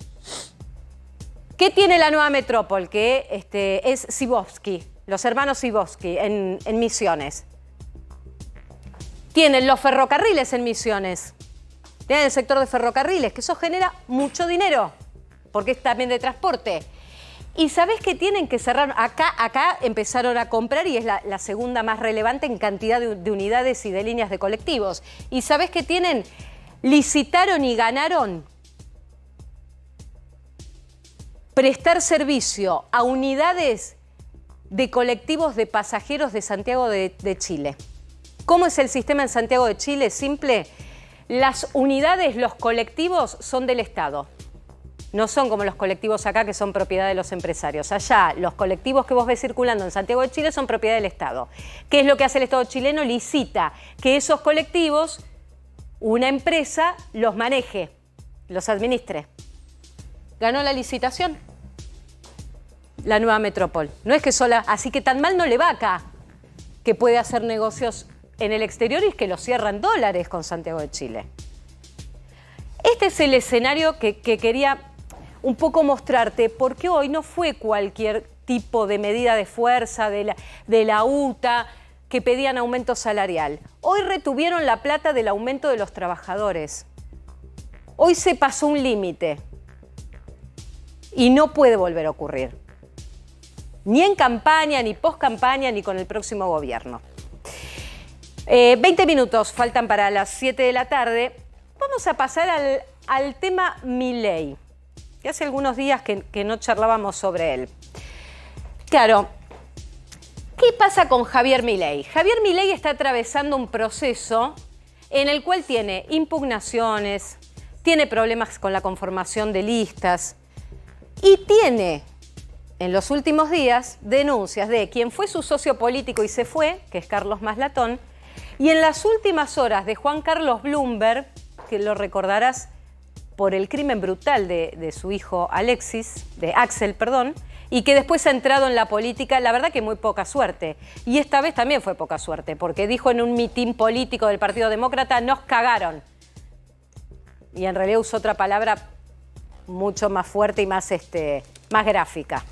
[SPEAKER 1] ¿Qué tiene la nueva Metrópol? Que este, es Sibovsky, los hermanos Sibovsky en, en Misiones. Tienen los ferrocarriles en Misiones. Tienen el sector de ferrocarriles, que eso genera mucho dinero, porque es también de transporte. Y ¿sabés qué tienen que cerrar? Acá, acá empezaron a comprar y es la, la segunda más relevante en cantidad de, de unidades y de líneas de colectivos. ¿Y sabés qué tienen? Licitaron y ganaron prestar servicio a unidades de colectivos de pasajeros de Santiago de, de Chile. ¿Cómo es el sistema en Santiago de Chile? Simple. Las unidades, los colectivos son del Estado. No son como los colectivos acá que son propiedad de los empresarios. Allá, los colectivos que vos ves circulando en Santiago de Chile son propiedad del Estado. ¿Qué es lo que hace el Estado chileno? Licita que esos colectivos, una empresa los maneje, los administre. Ganó la licitación la nueva Metrópol. No es que sola, así que tan mal no le va acá, que puede hacer negocios en el exterior y que lo cierran dólares con Santiago de Chile. Este es el escenario que, que quería un poco mostrarte, porque hoy no fue cualquier tipo de medida de fuerza de la, de la U T A que pedían aumento salarial. Hoy retuvieron la plata del aumento de los trabajadores. Hoy se pasó un límite y no puede volver a ocurrir. Ni en campaña, ni post campaña, ni con el próximo gobierno. Eh, veinte minutos faltan para las siete de la tarde. Vamos a pasar al, al tema Milei, que hace algunos días que, que no charlábamos sobre él. Claro, ¿qué pasa con Javier Milei? Javier Milei está atravesando un proceso en el cual tiene impugnaciones, tiene problemas con la conformación de listas y tiene en los últimos días denuncias de quien fue su socio político y se fue, que es Carlos Maslatón, y en las últimas horas de Juan Carlos Bloomberg, que lo recordarás por el crimen brutal de, de su hijo Alexis, de Axel, perdón, y que después ha entrado en la política, la verdad que muy poca suerte. Y esta vez también fue poca suerte, porque dijo en un mitin político del Partido Demócrata, nos cagaron. Y en realidad usó otra palabra mucho más fuerte y más, este, más gráfica.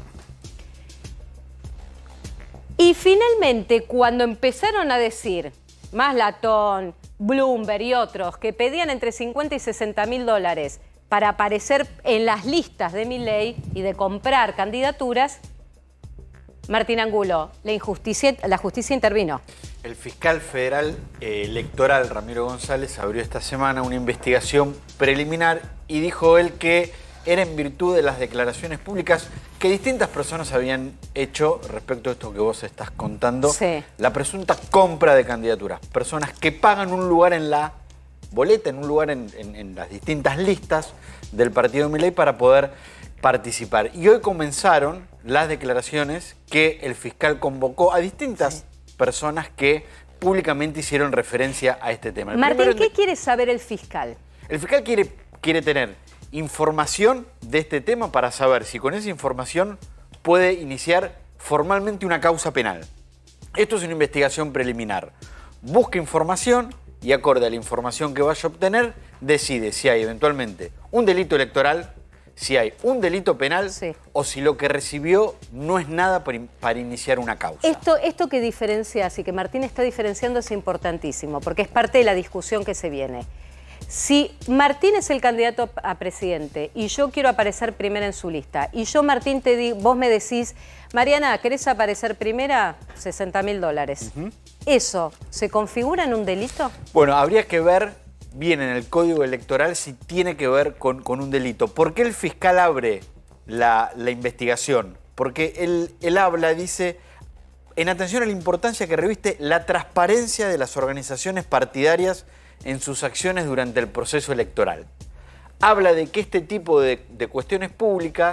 [SPEAKER 1] Y finalmente, cuando empezaron a decir Maslatón, Bloomberg y otros que pedían entre cincuenta y sesenta mil dólares para aparecer en las listas de Milei y de comprar candidaturas, Martín Angulo, la, injusticia, la justicia intervino.
[SPEAKER 7] El fiscal federal eh, electoral Ramiro González abrió esta semana una investigación preliminar y dijo él que era en virtud de las declaraciones públicas que distintas personas habían hecho respecto a esto que vos estás contando.
[SPEAKER 1] Sí.
[SPEAKER 7] La presunta compra de candidaturas. Personas que pagan un lugar en la boleta, en un lugar en, en, en las distintas listas del partido de Milei para poder participar. Y hoy comenzaron las declaraciones que el fiscal convocó a distintas sí. personas que públicamente hicieron referencia a este tema. El
[SPEAKER 1] Martín, ¿qué quiere saber el fiscal?
[SPEAKER 7] El fiscal quiere, quiere tener información de este tema para saber si con esa información puede iniciar formalmente una causa penal. Esto es una investigación preliminar. Busca información y acorde a la información que vaya a obtener, decide si hay eventualmente un delito electoral, si hay un delito penal sí. o si lo que recibió no es nada para, para iniciar una causa.
[SPEAKER 1] Esto, esto que diferencias y que Martín está diferenciando es importantísimo porque es parte de la discusión que se viene. Si Martín es el candidato a presidente y yo quiero aparecer primera en su lista y yo, Martín, te di, vos me decís, Mariana, ¿querés aparecer primera? sesenta mil dólares. Uh-huh. ¿Eso se configura en un delito?
[SPEAKER 7] Bueno, habría que ver bien en el Código Electoral si tiene que ver con, con un delito. ¿Por qué el fiscal abre la, la investigación? Porque él, él habla, dice, en atención a la importancia que reviste la transparencia de las organizaciones partidarias en sus acciones durante el proceso electoral. Habla de que este tipo de, de cuestiones públicas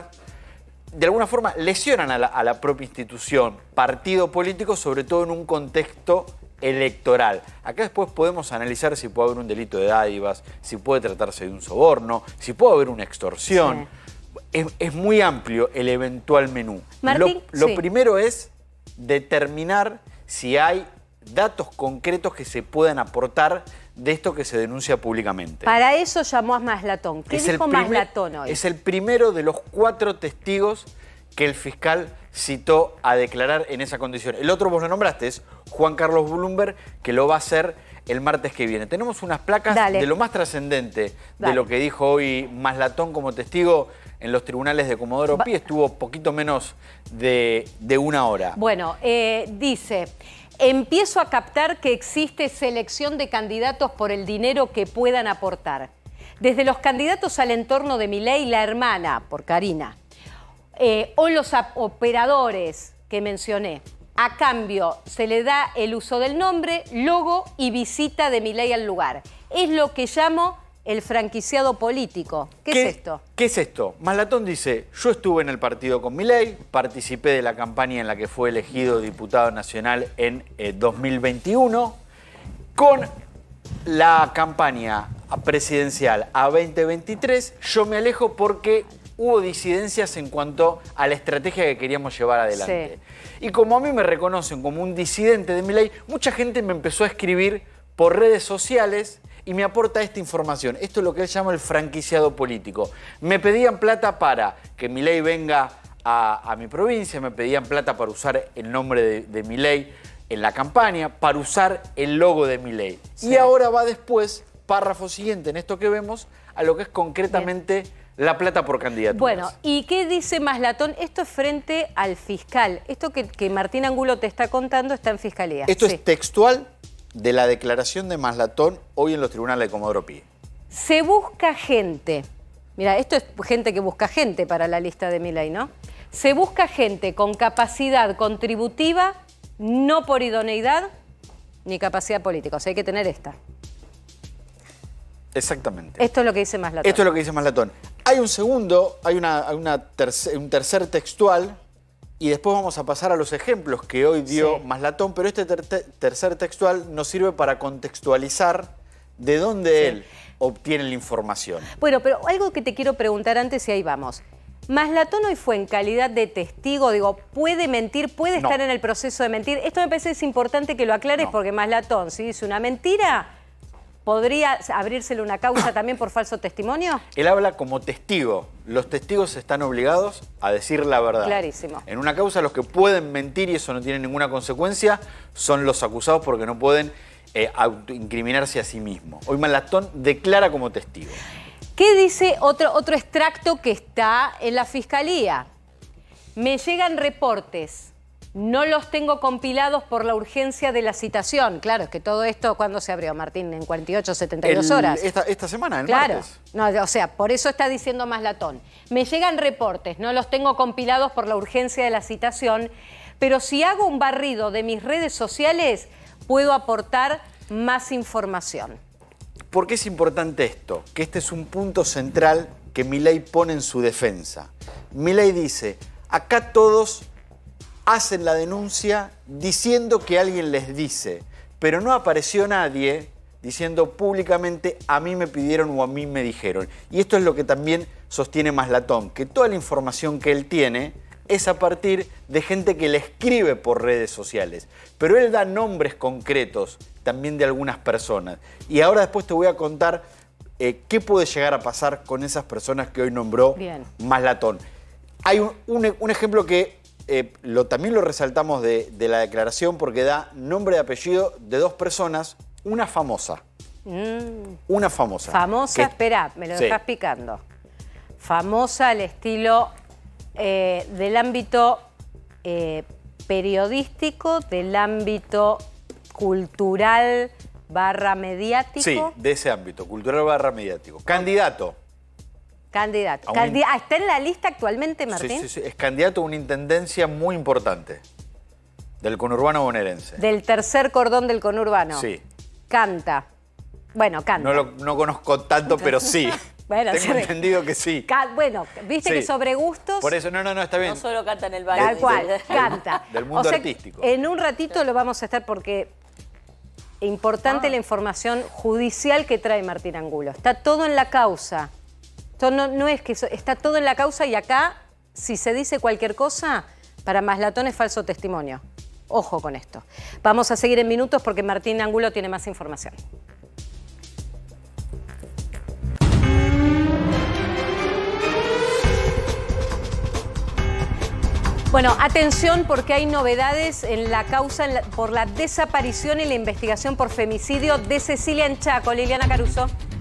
[SPEAKER 7] de alguna forma lesionan a la, a la propia institución, partido político, sobre todo en un contexto electoral. Acá después podemos analizar si puede haber un delito de dádivas, si puede tratarse de un soborno, si puede haber una extorsión. Sí. Es, es muy amplio el eventual menú.
[SPEAKER 1] Martín,
[SPEAKER 7] lo lo
[SPEAKER 1] sí.
[SPEAKER 7] primero es determinar si hay datos concretos que se puedan aportar de esto que se denuncia públicamente.
[SPEAKER 1] Para eso llamó a Maslatón. ¿Qué
[SPEAKER 7] es
[SPEAKER 1] dijo
[SPEAKER 7] primer,
[SPEAKER 1] Maslatón hoy?
[SPEAKER 7] Es el primero de los cuatro testigos que el fiscal citó a declarar en esa condición. El otro vos lo nombraste, es Juan Carlos Bloomberg, que lo va a hacer el martes que viene. Tenemos unas placas Dale. de lo más trascendente de lo que dijo hoy Maslatón como testigo en los tribunales de Comodoro Pi. Estuvo poquito menos de, de una hora.
[SPEAKER 1] Bueno, eh, dice... Empiezo a captar que existe selección de candidatos por el dinero que puedan aportar. Desde los candidatos al entorno de Milei, la hermana, por Karina, eh, o los operadores que mencioné. A cambio, se le da el uso del nombre, logo y visita de Milei al lugar. Es lo que llamo el franquiciado político. ¿Qué, ¿Qué es esto?
[SPEAKER 7] ¿Qué es esto? Maslatón dice, yo estuve en el partido con Milei, participé de la campaña en la que fue elegido diputado nacional en eh, dos mil veintiuno, con la campaña presidencial a veinte veintitrés, yo me alejo porque hubo disidencias en cuanto a la estrategia que queríamos llevar adelante. Sí. Y como a mí me reconocen como un disidente de Milei, mucha gente me empezó a escribir por redes sociales y me aporta esta información. Esto es lo que él llama el franquiciado político. Me pedían plata para que Milei venga a, a mi provincia, me pedían plata para usar el nombre de, de Milei en la campaña, para usar el logo de Milei. Sí. Y ahora va después, párrafo siguiente en esto que vemos, a lo que es concretamente Bien. la plata por candidaturas.
[SPEAKER 1] Bueno, ¿y qué dice Maslatón? Esto es frente al fiscal. Esto que, que Martín Angulo te está contando está en Fiscalía.
[SPEAKER 7] Esto
[SPEAKER 1] sí.
[SPEAKER 7] es textual de la declaración de Maslatón hoy en los tribunales de Comodoro Pi.
[SPEAKER 1] Se busca gente. Mira, esto es gente que busca gente para la lista de Milei, ¿no? Se busca gente con capacidad contributiva, no por idoneidad ni capacidad política. O sea, hay que tener esta.
[SPEAKER 7] Exactamente.
[SPEAKER 1] Esto es lo que dice Maslatón.
[SPEAKER 7] Esto es lo que dice Maslatón. Hay un segundo, hay una, una tercer, un tercer textual. Y después vamos a pasar a los ejemplos que hoy dio sí. Maslatón, pero este ter tercer textual nos sirve para contextualizar de dónde sí. él obtiene la información.
[SPEAKER 1] Bueno, pero algo que te quiero preguntar antes y ahí vamos. Maslatón hoy fue en calidad de testigo, digo, ¿puede mentir? ¿Puede no. estar en el proceso de mentir? Esto me parece que es importante que lo aclares no. porque Maslatón, si dice una mentira, ¿podría abrírsele una causa también por falso testimonio?
[SPEAKER 7] Él habla como testigo. Los testigos están obligados a decir la verdad.
[SPEAKER 1] Clarísimo.
[SPEAKER 7] En una causa los que pueden mentir y eso no tiene ninguna consecuencia son los acusados porque no pueden eh, autoincriminarse a sí mismos. Hoy Maslatón declara como testigo.
[SPEAKER 1] ¿Qué dice otro, otro extracto que está en la Fiscalía? Me llegan reportes No los tengo compilados por la urgencia de la citación. Claro, es que todo esto, ¿cuándo se abrió, Martín? En cuarenta y ocho, setenta y dos horas.
[SPEAKER 7] Esta, esta semana, el
[SPEAKER 1] claro.
[SPEAKER 7] martes.
[SPEAKER 1] No, o sea, por eso está diciendo Maslatón. Me llegan reportes, no los tengo compilados por la urgencia de la citación, pero si hago un barrido de mis redes sociales, puedo aportar más información.
[SPEAKER 7] ¿Por qué es importante esto? Que este es un punto central que Milei pone en su defensa. Milei dice, acá todos hacen la denuncia diciendo que alguien les dice, pero no apareció nadie diciendo públicamente a mí me pidieron o a mí me dijeron. Y esto es lo que también sostiene Maslatón, que toda la información que él tiene es a partir de gente que le escribe por redes sociales. Pero él da nombres concretos también de algunas personas. Y ahora después te voy a contar eh, qué puede llegar a pasar con esas personas que hoy nombró Bien. Maslatón. Hay un, un, un ejemplo que Eh, lo, también lo resaltamos de, de la declaración porque da nombre y apellido de dos personas, una famosa. Mm. Una famosa.
[SPEAKER 1] Famosa, que, espera, me lo sí. dejas picando. Famosa al estilo eh, del ámbito eh, periodístico, del ámbito cultural barra mediático.
[SPEAKER 7] Sí, de ese ámbito, cultural barra mediático. Candidato.
[SPEAKER 1] Candidato. Candi ah, ¿Está en la lista actualmente, Martín?
[SPEAKER 7] Sí, sí, sí. Es candidato a una intendencia muy importante del conurbano bonaerense.
[SPEAKER 1] Del tercer cordón del conurbano.
[SPEAKER 7] Sí.
[SPEAKER 1] Canta. Bueno, canta.
[SPEAKER 7] No lo no conozco tanto, pero sí.
[SPEAKER 1] Bueno,
[SPEAKER 7] Tengo
[SPEAKER 1] sí.
[SPEAKER 7] entendido que sí.
[SPEAKER 1] Ca bueno, viste sí. que sobre gustos...
[SPEAKER 7] Por eso, no, no, no, está bien.
[SPEAKER 8] No solo canta en el baile.
[SPEAKER 1] Tal cual, canta.
[SPEAKER 7] Del mundo
[SPEAKER 1] o sea,
[SPEAKER 7] artístico.
[SPEAKER 1] En un ratito lo vamos a estar porque... Importante ah. la información judicial que trae Martín Angulo. Está todo en la causa. Esto no, no es que eso, está todo en la causa y acá, si se dice cualquier cosa, para Maslatón es falso testimonio. Ojo con esto. Vamos a seguir en minutos porque Martín Angulo tiene más información. Bueno, atención porque hay novedades en la causa en la, por la desaparición y la investigación por femicidio de Cecilia en Chaco. Liliana Caruso.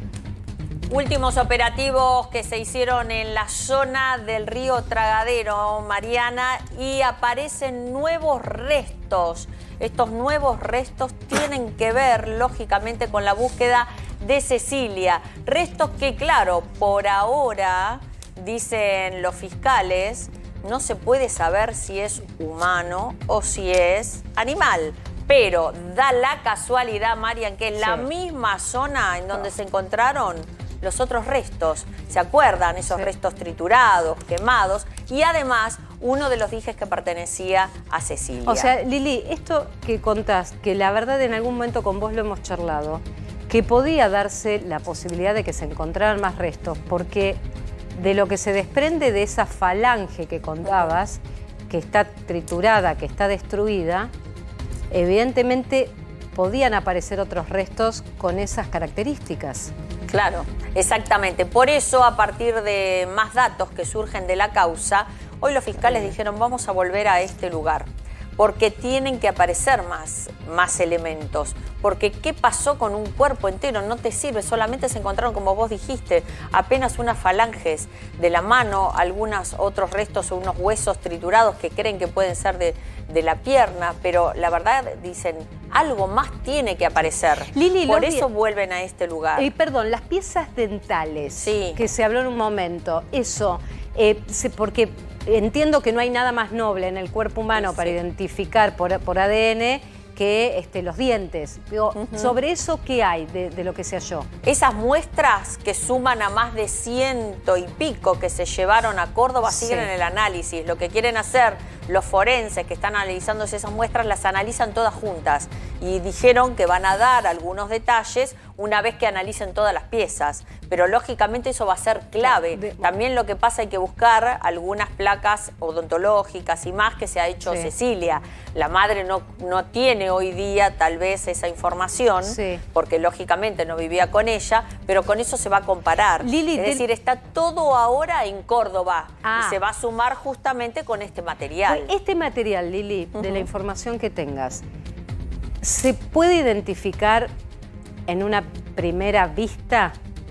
[SPEAKER 8] Últimos operativos que se hicieron en la zona del río Tragadero, Mariana, y aparecen nuevos restos. Estos nuevos restos tienen que ver, lógicamente, con la búsqueda de Cecilia. Restos que, claro, por ahora, dicen los fiscales, no se puede saber si es humano o si es animal. Pero da la casualidad, Marian, que en sí. la misma zona en donde se encontraron los otros restos, ¿se acuerdan? Esos sí. restos triturados, quemados, y además uno de los dijes que pertenecía a Cecilia.
[SPEAKER 1] O sea, Lili, esto que contás, que la verdad en algún momento con vos lo hemos charlado, que podía darse la posibilidad de que se encontraran más restos, porque de lo que se desprende de esa falange que contabas, que está triturada, que está destruida, evidentemente podían aparecer otros restos con esas características.
[SPEAKER 8] Claro, exactamente. Por eso, a partir de más datos que surgen de la causa, hoy los fiscales dijeron vamos a volver a este lugar, porque tienen que aparecer más, más elementos. Porque ¿qué pasó con un cuerpo entero? No te sirve, solamente se encontraron, como vos dijiste, apenas unas falanges de la mano, algunos otros restos o unos huesos triturados que creen que pueden ser de, de la pierna, pero la verdad, dicen, algo más tiene que aparecer.
[SPEAKER 1] Lili,
[SPEAKER 8] Por eso vuelven a este lugar.
[SPEAKER 1] Y perdón, las piezas dentales,
[SPEAKER 8] sí.
[SPEAKER 1] que se habló en un momento, eso, eh, porque entiendo que no hay nada más noble en el cuerpo humano sí, para sí. identificar por, por A D N que este, los dientes. Digo, uh-huh. ¿Sobre eso qué hay de, de lo que se halló?
[SPEAKER 8] Esas muestras que suman a más de ciento y pico que se llevaron a Córdoba sí. siguen en el análisis. Lo que quieren hacer los forenses que están analizando esas muestras, las analizan todas juntas. Y dijeron que van a dar algunos detalles una vez que analicen todas las piezas. Pero lógicamente eso va a ser clave. También lo que pasa, hay que buscar algunas placas odontológicas y más que se ha hecho sí. Cecilia. La madre no, no tiene hoy día tal vez esa información, sí. porque lógicamente no vivía con ella, pero con eso se va a comparar.
[SPEAKER 1] Lili,
[SPEAKER 8] es
[SPEAKER 1] te...
[SPEAKER 8] decir, está todo ahora en Córdoba
[SPEAKER 1] ah.
[SPEAKER 8] y se va a sumar justamente con este material.
[SPEAKER 1] Este material, Lili, uh-huh. de la información que tengas, ¿se puede identificar en una primera vista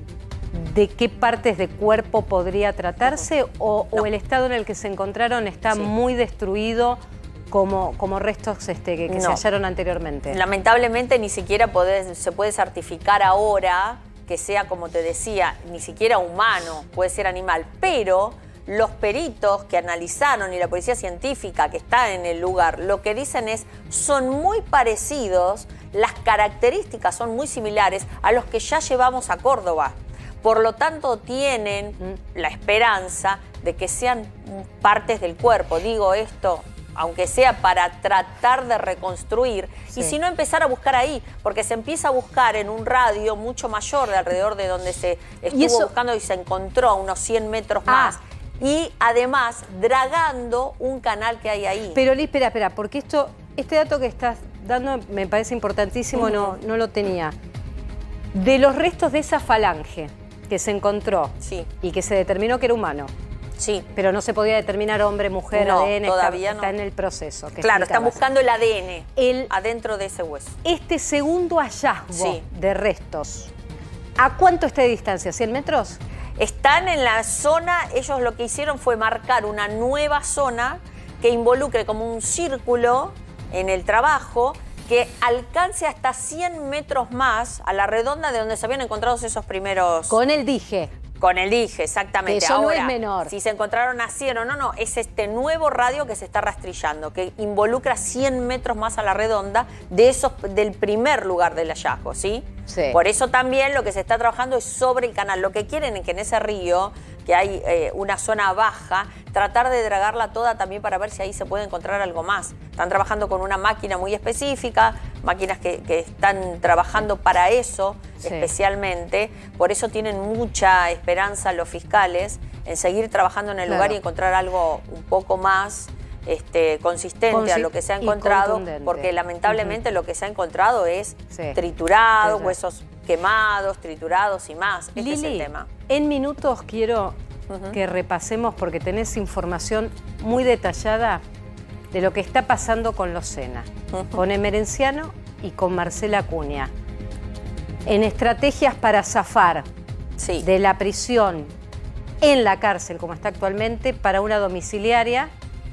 [SPEAKER 1] de qué partes de cuerpo podría tratarse? ¿O,
[SPEAKER 8] no.
[SPEAKER 1] o el estado en el que se encontraron está sí. muy destruido como, como restos este, que, que no. se hallaron anteriormente.
[SPEAKER 8] Lamentablemente ni siquiera podés, se puede certificar ahora que sea, como te decía, ni siquiera humano, puede ser animal, pero los peritos que analizaron y la policía científica que está en el lugar, lo que dicen es, son muy parecidos, las características son muy similares a los que ya llevamos a Córdoba. Por lo tanto, tienen mm. la esperanza de que sean partes del cuerpo. Digo esto, aunque sea para tratar de reconstruir, sí. y si no empezar a buscar ahí, porque se empieza a buscar en un radio mucho mayor de alrededor de donde se estuvo ¿Y eso? buscando y se encontró a unos cien metros ah. más. Y además dragando un canal que hay ahí.
[SPEAKER 1] Pero Liz, espera, espera, porque esto, este dato que estás dando me parece importantísimo, uh-huh. no, no lo tenía. De los restos de esa falange que se encontró
[SPEAKER 8] sí.
[SPEAKER 1] y que se determinó que era humano.
[SPEAKER 8] Sí.
[SPEAKER 1] Pero no se podía determinar hombre, mujer,
[SPEAKER 8] no,
[SPEAKER 1] A D N,
[SPEAKER 8] todavía
[SPEAKER 1] está,
[SPEAKER 8] no.
[SPEAKER 1] está en el proceso. Que
[SPEAKER 8] claro, están buscando el A D N
[SPEAKER 1] el,
[SPEAKER 8] adentro de ese hueso.
[SPEAKER 1] Este segundo hallazgo
[SPEAKER 8] sí.
[SPEAKER 1] de restos, ¿a cuánto está de distancia? ¿cien metros?
[SPEAKER 8] Están en la zona, ellos lo que hicieron fue marcar una nueva zona que involucre como un círculo en el trabajo que alcance hasta cien metros más a la redonda de donde se habían encontrado esos primeros...
[SPEAKER 1] Con el dije.
[SPEAKER 8] Con el dije, exactamente.
[SPEAKER 1] Que eso
[SPEAKER 8] Ahora,
[SPEAKER 1] no es menor.
[SPEAKER 8] Si se encontraron a cien o no, no, es este nuevo radio que se está rastrillando, que involucra cien metros más a la redonda de esos, del primer lugar del hallazgo, ¿sí?
[SPEAKER 1] Sí.
[SPEAKER 8] Por eso también lo que se está trabajando es sobre el canal. Lo que quieren es que en ese río, que hay eh, una zona baja, tratar de dragarla toda también para ver si ahí se puede encontrar algo más. Están trabajando con una máquina muy específica, máquinas que, que están trabajando para eso sí. especialmente. Por eso tienen mucha esperanza los fiscales en seguir trabajando en el claro. lugar y encontrar algo un poco más este, consistente Consi a lo que se ha encontrado, porque lamentablemente uh-huh. lo que se ha encontrado es sí. triturado, sí. huesos quemados, triturados y más. Este
[SPEAKER 1] Lili,
[SPEAKER 8] es el tema.
[SPEAKER 1] En minutos quiero uh-huh. que repasemos, porque tenés información muy detallada de lo que está pasando con los Sena, uh-huh. con Emerenciano y con Marcela Acuña, en estrategias para zafar
[SPEAKER 8] sí.
[SPEAKER 1] de la prisión en la cárcel, como está actualmente, para una domiciliaria.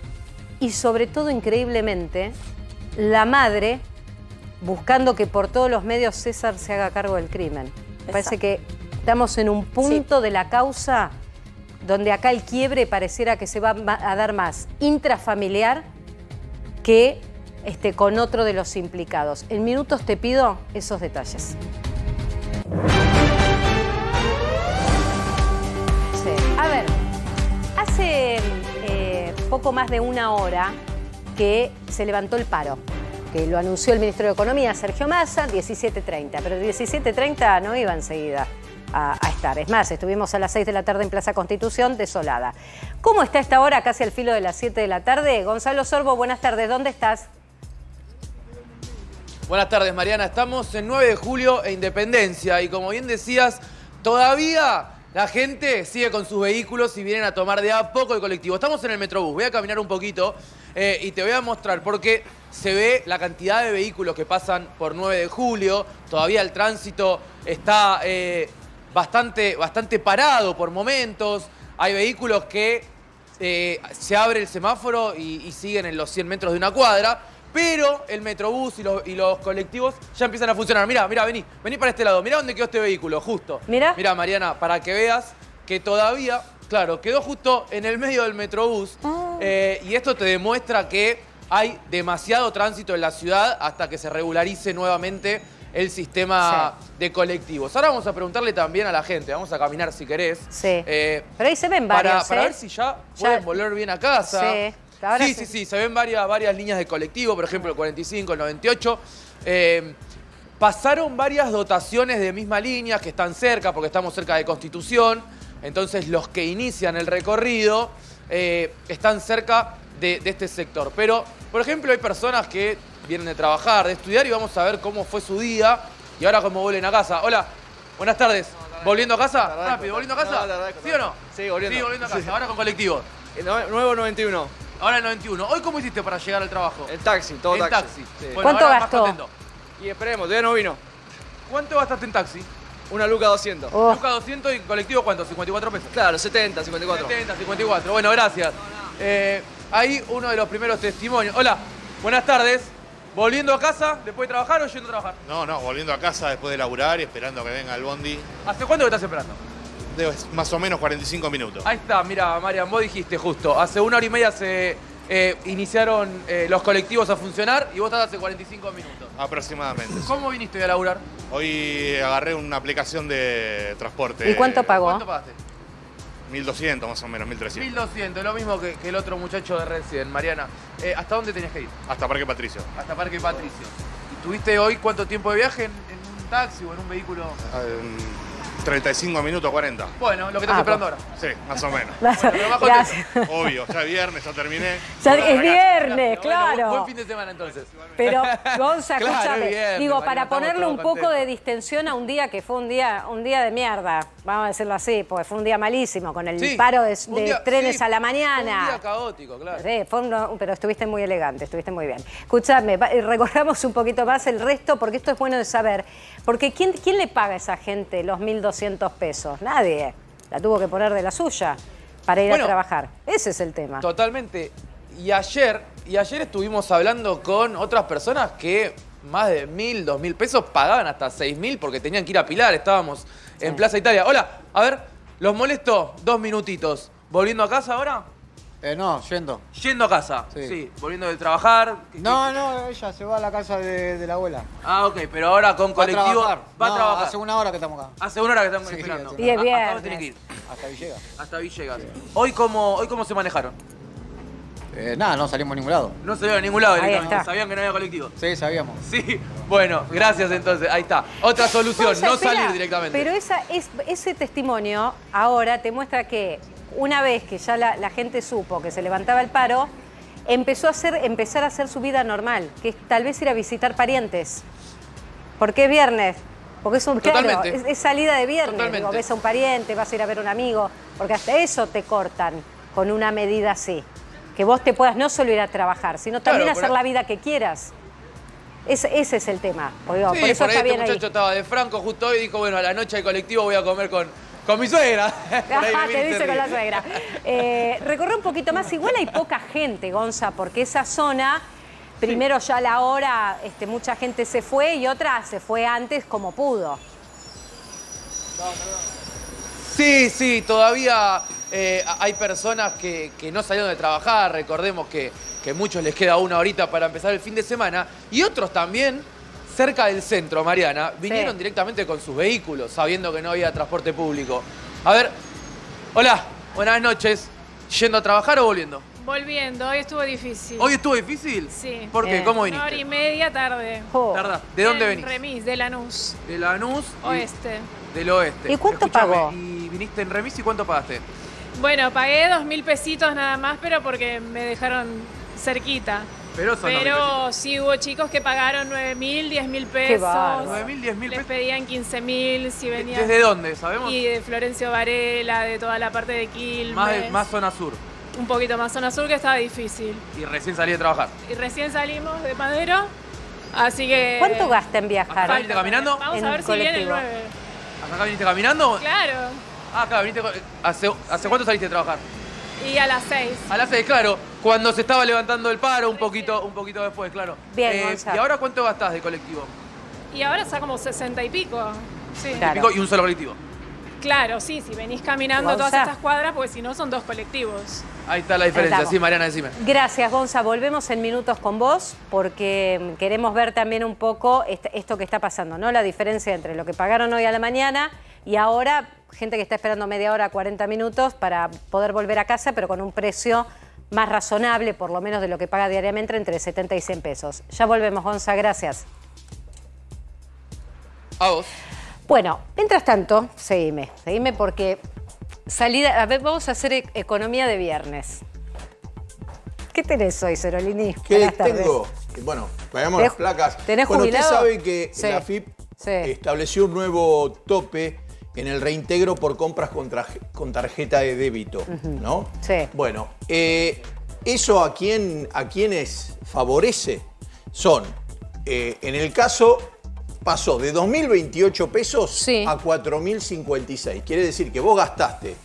[SPEAKER 1] Y sobre todo, increíblemente, la madre buscando que por todos los medios César se haga cargo del crimen. Exacto. Parece que estamos en un punto sí. de la causa donde acá el quiebre pareciera que se va a dar más intrafamiliar que este, con otro de los implicados. En minutos te pido esos detalles. Sí. A ver, hace... poco más de una hora que se levantó el paro, que lo anunció el ministro de Economía, Sergio Massa, diecisiete treinta, pero diecisiete treinta no iba enseguida a, a estar. Es más, estuvimos a las seis de la tarde en Plaza Constitución, desolada. ¿Cómo está esta hora, casi al filo de las siete de la tarde? Gonzalo Sorbo, buenas tardes, ¿dónde estás?
[SPEAKER 9] Buenas tardes, Mariana. Estamos en nueve de julio e Independencia y como bien decías, todavía... la gente sigue con sus vehículos y vienen a tomar de a poco el colectivo. Estamos en el Metrobús, voy a caminar un poquito eh, y te voy a mostrar porque se ve la cantidad de vehículos que pasan por nueve de julio. Todavía el tránsito está eh, bastante, bastante parado por momentos. Hay vehículos que eh, se abre el semáforo y, y siguen en los cien metros de una cuadra. Pero el Metrobús y los, y los colectivos ya empiezan a funcionar. Mirá, mirá, vení, vení para este lado. Mirá dónde quedó este vehículo, justo.
[SPEAKER 1] Mirá.
[SPEAKER 9] Mirá, Mariana, para que veas que todavía, claro, quedó justo en el medio del Metrobús. Oh. Eh, y esto te demuestra que hay demasiado tránsito en la ciudad hasta que se regularice nuevamente el sistema sí. de colectivos. Ahora vamos a preguntarle también a la gente. Vamos a caminar si querés.
[SPEAKER 1] Sí.
[SPEAKER 9] Eh,
[SPEAKER 1] Pero ahí se ven varios,
[SPEAKER 9] Para,
[SPEAKER 1] ¿eh?
[SPEAKER 9] para ver si ya,
[SPEAKER 1] ya
[SPEAKER 9] pueden volver bien a casa.
[SPEAKER 1] Sí. Ahora
[SPEAKER 9] sí, sí, sí, se ven varias, varias líneas de colectivo, por ejemplo el cuarenta y cinco, el noventa y ocho. Eh, pasaron varias dotaciones de misma línea que están cerca, porque estamos cerca de Constitución. Entonces los que inician el recorrido eh, están cerca de, de este sector. Pero, por ejemplo, hay personas que vienen de trabajar, de estudiar y vamos a ver cómo fue su día y ahora cómo vuelven a casa. Hola, buenas tardes. No, ¿volviendo a casa? Rápido,
[SPEAKER 10] agradezco,
[SPEAKER 9] ¿volviendo a casa?
[SPEAKER 10] No, agradezco,
[SPEAKER 9] ¿Sí o no?
[SPEAKER 10] Sí, volviendo.
[SPEAKER 9] Sí, volviendo a casa,
[SPEAKER 10] sí.
[SPEAKER 9] Ahora con colectivo.
[SPEAKER 10] Nuevo noventa y uno.
[SPEAKER 9] Ahora el noventa y uno. ¿Hoy cómo hiciste para llegar al trabajo?
[SPEAKER 10] El taxi, todo
[SPEAKER 9] en
[SPEAKER 10] taxi.
[SPEAKER 9] taxi.
[SPEAKER 10] Sí.
[SPEAKER 9] Bueno,
[SPEAKER 1] ¿cuánto
[SPEAKER 9] ahora
[SPEAKER 1] gastó?
[SPEAKER 9] Más contento.
[SPEAKER 10] Y esperemos, todavía no vino.
[SPEAKER 9] ¿Cuánto gastaste en taxi?
[SPEAKER 10] Una Luca doscientos.
[SPEAKER 1] Oh.
[SPEAKER 9] Luca doscientos y colectivo ¿cuánto? ¿cincuenta y cuatro pesos?
[SPEAKER 10] Claro, setenta, cincuenta y cuatro.
[SPEAKER 9] setenta, cincuenta y cuatro. Bueno, gracias. Eh, ahí uno de los primeros testimonios. Hola, buenas tardes. ¿Volviendo a casa después de trabajar o yendo a trabajar?
[SPEAKER 11] No, no, volviendo a casa después de laburar y esperando a que venga el bondi.
[SPEAKER 9] ¿Hace cuánto que estás esperando?
[SPEAKER 11] De más o menos cuarenta y cinco minutos.
[SPEAKER 9] Ahí está, mira, Marian, vos dijiste justo, hace una hora y media se eh, iniciaron eh, los colectivos a funcionar y vos estás hace cuarenta y cinco minutos.
[SPEAKER 11] Aproximadamente.
[SPEAKER 9] ¿Cómo viniste hoy a laburar?
[SPEAKER 11] Hoy agarré una aplicación de transporte.
[SPEAKER 1] ¿Y cuánto pagó?
[SPEAKER 9] ¿Cuánto pagaste?
[SPEAKER 11] mil doscientos más o menos, mil trescientos.
[SPEAKER 9] mil doscientos, lo mismo que, que el otro muchacho de recién, Mariana. Eh, ¿Hasta dónde tenías que ir?
[SPEAKER 11] Hasta Parque Patricio.
[SPEAKER 9] Hasta Parque Patricio. ¿Y tuviste hoy cuánto tiempo de viaje en, en un taxi o en un vehículo?
[SPEAKER 11] Um, treinta y cinco minutos, cuarenta.
[SPEAKER 9] Bueno, lo que estás
[SPEAKER 1] Ah,
[SPEAKER 9] esperando
[SPEAKER 1] pues.
[SPEAKER 9] ahora.
[SPEAKER 11] Sí, más o menos.
[SPEAKER 9] Bueno, pero más
[SPEAKER 1] Gracias.
[SPEAKER 11] Obvio, ya es viernes, ya terminé.
[SPEAKER 1] Ya
[SPEAKER 11] Ahora
[SPEAKER 1] es
[SPEAKER 11] acá.
[SPEAKER 1] viernes,
[SPEAKER 9] Bueno,
[SPEAKER 1] claro.
[SPEAKER 9] buen fin de semana entonces.
[SPEAKER 1] Pero, Gonza,
[SPEAKER 9] Claro,
[SPEAKER 1] escúchame.
[SPEAKER 9] es viernes,
[SPEAKER 1] Digo,
[SPEAKER 9] Mariana,
[SPEAKER 1] para
[SPEAKER 9] estamos
[SPEAKER 1] ponerle un
[SPEAKER 9] todos
[SPEAKER 1] poco
[SPEAKER 9] contentos.
[SPEAKER 1] de distensión a un día que fue un día, un día de mierda, vamos a decirlo así, porque fue un día malísimo, con el
[SPEAKER 9] Sí,
[SPEAKER 1] paro de,
[SPEAKER 9] un
[SPEAKER 1] de
[SPEAKER 9] día-
[SPEAKER 1] trenes
[SPEAKER 9] sí,
[SPEAKER 1] a la
[SPEAKER 9] Fue un
[SPEAKER 1] mañana.
[SPEAKER 9] día caótico, claro.
[SPEAKER 1] Sí, fue un- pero estuviste muy elegante, estuviste muy bien. Escúchame, va- recorramos un poquito más el resto, porque esto es bueno de saber. Porque ¿quién, quién le paga a esa gente los mil doscientos pesos? Nadie. La tuvo que poner de la suya para ir
[SPEAKER 9] Bueno,
[SPEAKER 1] a trabajar. Ese es el tema.
[SPEAKER 9] Totalmente. Y ayer, y ayer estuvimos hablando con otras personas que más de mil, dos mil pesos pagaban hasta seis mil porque tenían que ir a Pilar. Estábamos en Plaza Italia. Hola, a ver, los molesto dos minutitos. ¿Volviendo a casa ahora?
[SPEAKER 12] Eh, no, yendo.
[SPEAKER 9] Yendo a casa, sí.
[SPEAKER 12] Sí.
[SPEAKER 9] Volviendo de trabajar.
[SPEAKER 12] No, no, ella se va a la casa de, de la abuela.
[SPEAKER 9] Ah, ok, pero ahora con
[SPEAKER 12] Va a
[SPEAKER 9] colectivo
[SPEAKER 12] trabajar.
[SPEAKER 9] va a
[SPEAKER 12] No,
[SPEAKER 9] trabajar.
[SPEAKER 12] hace una hora que estamos acá.
[SPEAKER 9] Hace una hora que estamos
[SPEAKER 12] Sí,
[SPEAKER 9] esperando.
[SPEAKER 12] hace
[SPEAKER 1] una Y es
[SPEAKER 9] ¿A-
[SPEAKER 1] viernes.
[SPEAKER 9] ¿Hasta dónde tienen que ir?
[SPEAKER 12] Hasta Villegas.
[SPEAKER 9] Hasta Villegas. ¿Hoy cómo, ¿Hoy cómo se manejaron?
[SPEAKER 12] Eh, nada, no salimos a ningún lado.
[SPEAKER 9] No se iban a ningún lado
[SPEAKER 1] Ahí
[SPEAKER 9] directamente.
[SPEAKER 1] está.
[SPEAKER 9] Sabían que no había colectivo.
[SPEAKER 12] Sí, sabíamos.
[SPEAKER 9] Sí, bueno, gracias entonces. Ahí está. Otra solución,
[SPEAKER 1] Gonza,
[SPEAKER 9] no
[SPEAKER 1] espera,
[SPEAKER 9] salir directamente.
[SPEAKER 1] Pero esa, es, ese testimonio ahora te muestra que una vez que ya la, la gente supo que se levantaba el paro, empezó a hacer, empezar a hacer su vida normal, que es tal vez ir a visitar parientes. ¿Por qué viernes? Porque es un claro,
[SPEAKER 9] Totalmente.
[SPEAKER 1] es, es salida de viernes.
[SPEAKER 9] Totalmente.
[SPEAKER 1] Digo, ves a un pariente, vas a ir a ver a un amigo, porque hasta eso te cortan con una medida así. Que vos te puedas no solo ir a trabajar, sino también
[SPEAKER 9] Claro,
[SPEAKER 1] hacer
[SPEAKER 9] por ahí-
[SPEAKER 1] la vida que quieras. Ese, ese es el tema. Porque, digo,
[SPEAKER 9] Sí,
[SPEAKER 1] por eso
[SPEAKER 9] por ahí
[SPEAKER 1] está
[SPEAKER 9] este
[SPEAKER 1] bien ahí.
[SPEAKER 9] muchacho estaba de Franco justo hoy y dijo, bueno, a la noche de colectivo voy a comer con, con mi suegra. Por ahí
[SPEAKER 1] Ajá,
[SPEAKER 9] me
[SPEAKER 1] te
[SPEAKER 9] viene y se
[SPEAKER 1] dice con la
[SPEAKER 9] ríe.
[SPEAKER 1] suegra. Eh, recorre un poquito más. Igual hay poca gente, Gonza, porque esa zona, primero ya a la hora, este, mucha gente se fue y otra se fue antes como pudo.
[SPEAKER 9] Sí, sí, todavía eh, hay personas que, que no salieron de trabajar. Recordemos que, que muchos les queda una horita para empezar el fin de semana. Y otros también, cerca del centro, Mariana, vinieron
[SPEAKER 1] Sí.
[SPEAKER 9] directamente con sus vehículos, sabiendo que no había transporte público. A ver, hola, buenas noches. ¿Yendo a trabajar o volviendo?
[SPEAKER 13] Volviendo, hoy estuvo difícil.
[SPEAKER 9] ¿Hoy estuvo difícil?
[SPEAKER 13] Sí.
[SPEAKER 9] ¿Por qué?
[SPEAKER 1] Eh.
[SPEAKER 9] ¿Cómo
[SPEAKER 13] Una hora y
[SPEAKER 9] viniste?
[SPEAKER 13] media tarde.
[SPEAKER 1] Jo.
[SPEAKER 9] Tardá. ¿De dónde
[SPEAKER 13] En
[SPEAKER 9] venís?
[SPEAKER 13] Remis, de Lanús,
[SPEAKER 9] De Lanús y
[SPEAKER 13] oeste.
[SPEAKER 9] del oeste.
[SPEAKER 1] ¿Y cuánto
[SPEAKER 9] Escuchame,
[SPEAKER 1] pagó?
[SPEAKER 9] ¿Y viniste en remis y cuánto pagaste?
[SPEAKER 13] Bueno, pagué dos mil pesitos nada más, pero porque me dejaron cerquita.
[SPEAKER 9] Pero son
[SPEAKER 13] Pero sí hubo chicos que pagaron nueve mil, diez mil
[SPEAKER 1] Qué bárbaro.
[SPEAKER 13] pesos.
[SPEAKER 9] nueve mil, diez mil
[SPEAKER 13] Les
[SPEAKER 9] pesos.
[SPEAKER 13] pedían quince mil si venían.
[SPEAKER 9] ¿Desde dónde? ¿Sabemos?
[SPEAKER 13] Y de Florencio Varela, de toda la parte de Quilmes.
[SPEAKER 9] Más, de- más zona sur.
[SPEAKER 13] Un poquito más zona sur, que estaba difícil.
[SPEAKER 9] Y recién salí de trabajar.
[SPEAKER 13] Y recién salimos de Madero, así que...
[SPEAKER 1] ¿Cuánto gasta en
[SPEAKER 9] ¿Hasta
[SPEAKER 1] viajar?
[SPEAKER 9] acá viniste caminando?
[SPEAKER 13] Vamos
[SPEAKER 1] en
[SPEAKER 13] a ver
[SPEAKER 1] un
[SPEAKER 13] si viene el
[SPEAKER 1] colectivo?
[SPEAKER 13] nueve.
[SPEAKER 9] ¿Hasta acá viniste caminando?
[SPEAKER 13] Claro.
[SPEAKER 9] Ah, claro, viniste. con- ¿Hace, ¿Hace cuánto saliste de trabajar?
[SPEAKER 13] Y a las seis.
[SPEAKER 9] A las seis, claro. Cuando se estaba levantando el paro, un poquito, un poquito después, claro.
[SPEAKER 1] Bien,
[SPEAKER 9] Eh,
[SPEAKER 1] Gonza.
[SPEAKER 9] ¿Y ahora cuánto gastás de colectivo?
[SPEAKER 13] Y ahora está como sesenta y pico. Sí.
[SPEAKER 1] Claro.
[SPEAKER 9] Pico y un solo colectivo.
[SPEAKER 13] Claro, sí, si venís caminando
[SPEAKER 1] Gonza.
[SPEAKER 13] todas estas cuadras, porque si no son dos colectivos.
[SPEAKER 9] Ahí está la diferencia.
[SPEAKER 1] Estamos.
[SPEAKER 9] Sí, Mariana, decime.
[SPEAKER 1] Gracias, Gonza. Volvemos en minutos con vos porque mm, queremos ver también un poco este- esto que está pasando, ¿no? La diferencia entre lo que pagaron hoy a la mañana y ahora gente que está esperando media hora, cuarenta minutos para poder volver a casa, pero con un precio más razonable, por lo menos de lo que paga diariamente, entre setenta y cien pesos. Ya volvemos, Gonza. Gracias.
[SPEAKER 9] A vos.
[SPEAKER 1] Bueno, mientras tanto, seguime, seguime porque salida, a ver, vamos a hacer e- economía de viernes. ¿Qué tenés hoy, Cerolini?
[SPEAKER 14] ¿Qué
[SPEAKER 1] Buenas tardes.
[SPEAKER 14] tengo? Bueno, veamos
[SPEAKER 1] ¿Tenés-
[SPEAKER 14] las placas.
[SPEAKER 1] tenés
[SPEAKER 14] Bueno,
[SPEAKER 1] jubilado?
[SPEAKER 14] usted sabe que
[SPEAKER 1] Sí.
[SPEAKER 14] la A F I P
[SPEAKER 1] Sí.
[SPEAKER 14] estableció un nuevo tope en el reintegro por compras con, traje- con tarjeta de débito, ¿no?
[SPEAKER 1] Sí.
[SPEAKER 14] Bueno, eh, eso a quién a quienes favorece son, eh, en el caso, pasó de dos mil veintiocho pesos
[SPEAKER 1] Sí.
[SPEAKER 14] a cuatro mil cincuenta y seis. Quiere decir que vos gastaste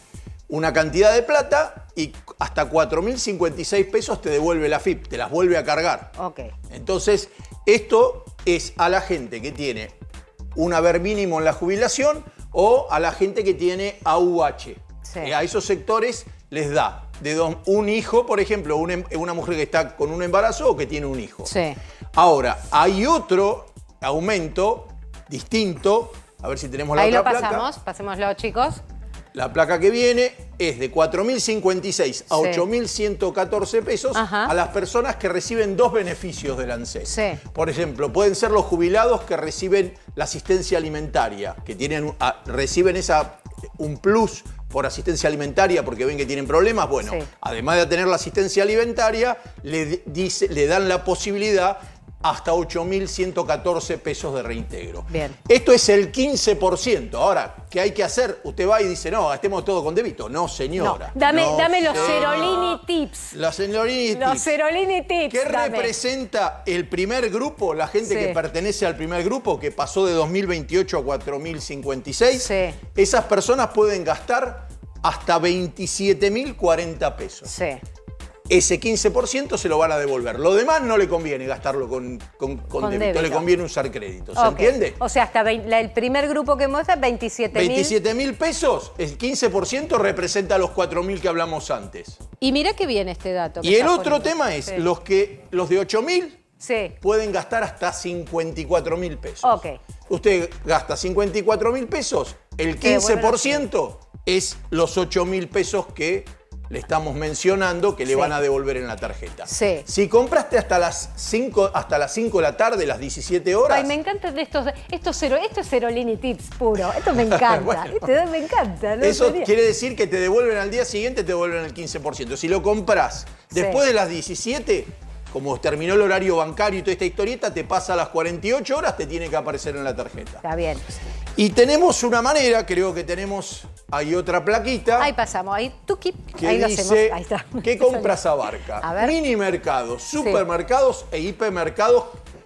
[SPEAKER 14] una cantidad de plata y hasta cuatro mil cincuenta y seis pesos te devuelve la A F I P, te las vuelve a cargar.
[SPEAKER 1] Ok.
[SPEAKER 14] Entonces, esto es a la gente que tiene un haber mínimo en la jubilación o a la gente que tiene A U H.
[SPEAKER 1] Sí.
[SPEAKER 14] Eh, a esos sectores les da de dos, un hijo, por ejemplo, una, una mujer que está con un embarazo o que tiene un hijo.
[SPEAKER 1] Sí.
[SPEAKER 14] Ahora, hay otro aumento distinto. A ver si tenemos la
[SPEAKER 1] Ahí
[SPEAKER 14] otra
[SPEAKER 1] lo
[SPEAKER 14] placa.
[SPEAKER 1] pasamos, pasémoslo, chicos.
[SPEAKER 14] La placa que viene es de cuatro mil cincuenta y seis a
[SPEAKER 1] Sí.
[SPEAKER 14] ocho mil ciento catorce pesos
[SPEAKER 1] Ajá.
[SPEAKER 14] a las personas que reciben dos beneficios del ANSES.
[SPEAKER 1] Sí.
[SPEAKER 14] Por ejemplo, pueden ser los jubilados que reciben la asistencia alimentaria, que tienen, a, reciben esa, un plus por asistencia alimentaria porque ven que tienen problemas. Bueno,
[SPEAKER 1] Sí.
[SPEAKER 14] además de tener la asistencia alimentaria, le, dice, le dan la posibilidad hasta ocho mil ciento catorce pesos de reintegro.
[SPEAKER 1] Bien.
[SPEAKER 14] Esto es el quince por ciento. Ahora, ¿qué hay que hacer? Usted va y dice, no, gastemos todo con débito. No, señora.
[SPEAKER 1] No, dame,
[SPEAKER 14] No,
[SPEAKER 1] dame los
[SPEAKER 14] señora.
[SPEAKER 1] Cerolini Tips.
[SPEAKER 14] Los Cerolini
[SPEAKER 1] Los
[SPEAKER 14] Tips.
[SPEAKER 1] Cerolini Tips.
[SPEAKER 14] ¿Qué
[SPEAKER 1] dame.
[SPEAKER 14] representa el primer grupo? La gente
[SPEAKER 1] Sí.
[SPEAKER 14] que pertenece al primer grupo, que pasó de dos mil veintiocho a cuatro mil cincuenta y seis.
[SPEAKER 1] Sí.
[SPEAKER 14] Esas personas pueden gastar hasta veintisiete mil cuarenta pesos.
[SPEAKER 1] Sí.
[SPEAKER 14] Ese quince por ciento se lo van a devolver. Lo demás no le conviene gastarlo con, con, con
[SPEAKER 1] Con
[SPEAKER 14] débito.
[SPEAKER 1] débito.
[SPEAKER 14] Le conviene usar crédito. ¿Se
[SPEAKER 1] Ok.
[SPEAKER 14] entiende?
[SPEAKER 1] O sea, hasta vein- la- el primer grupo que muestra, veintisiete mil.
[SPEAKER 14] veintisiete mil pesos, el quince por ciento representa los cuatro mil que hablamos antes.
[SPEAKER 1] Y mira qué bien este dato. que
[SPEAKER 14] Y el
[SPEAKER 1] estás
[SPEAKER 14] otro
[SPEAKER 1] poniendo.
[SPEAKER 14] tema es,
[SPEAKER 1] Sí.
[SPEAKER 14] los, que, los de ocho mil
[SPEAKER 1] Sí.
[SPEAKER 14] pueden gastar hasta cincuenta y cuatro mil pesos.
[SPEAKER 1] Ok.
[SPEAKER 14] Usted gasta cincuenta y cuatro mil pesos, el
[SPEAKER 1] Te devuelven
[SPEAKER 14] quince por ciento es los ocho mil pesos que le estamos mencionando que le
[SPEAKER 1] Sí.
[SPEAKER 14] van a devolver en la tarjeta.
[SPEAKER 1] Sí.
[SPEAKER 14] Si compraste hasta las cinco, hasta las cinco de la tarde, las diecisiete horas,
[SPEAKER 1] Ay, me encantan estos, estos cero, esto es Cerolini Tips puro. Esto me encanta.
[SPEAKER 14] Bueno.
[SPEAKER 1] Este me encanta. ¿no?
[SPEAKER 14] eso
[SPEAKER 1] Sería-
[SPEAKER 14] quiere decir que te devuelven al día siguiente, te devuelven el quince por ciento. Si lo compras
[SPEAKER 1] Sí.
[SPEAKER 14] después de las diecisiete, como terminó el horario bancario y toda esta historieta, te pasa a las cuarenta y ocho horas, te tiene que aparecer en la tarjeta.
[SPEAKER 1] Está bien.
[SPEAKER 14] Y tenemos una manera, creo que tenemos, hay otra plaquita.
[SPEAKER 1] Ahí pasamos, ahí tuki,
[SPEAKER 14] que
[SPEAKER 1] ahí lo
[SPEAKER 14] dice,
[SPEAKER 1] hacemos. Ahí está.
[SPEAKER 14] ¿qué compras abarca?
[SPEAKER 1] A ver.
[SPEAKER 14] Mini mercados, supermercados e hipermercados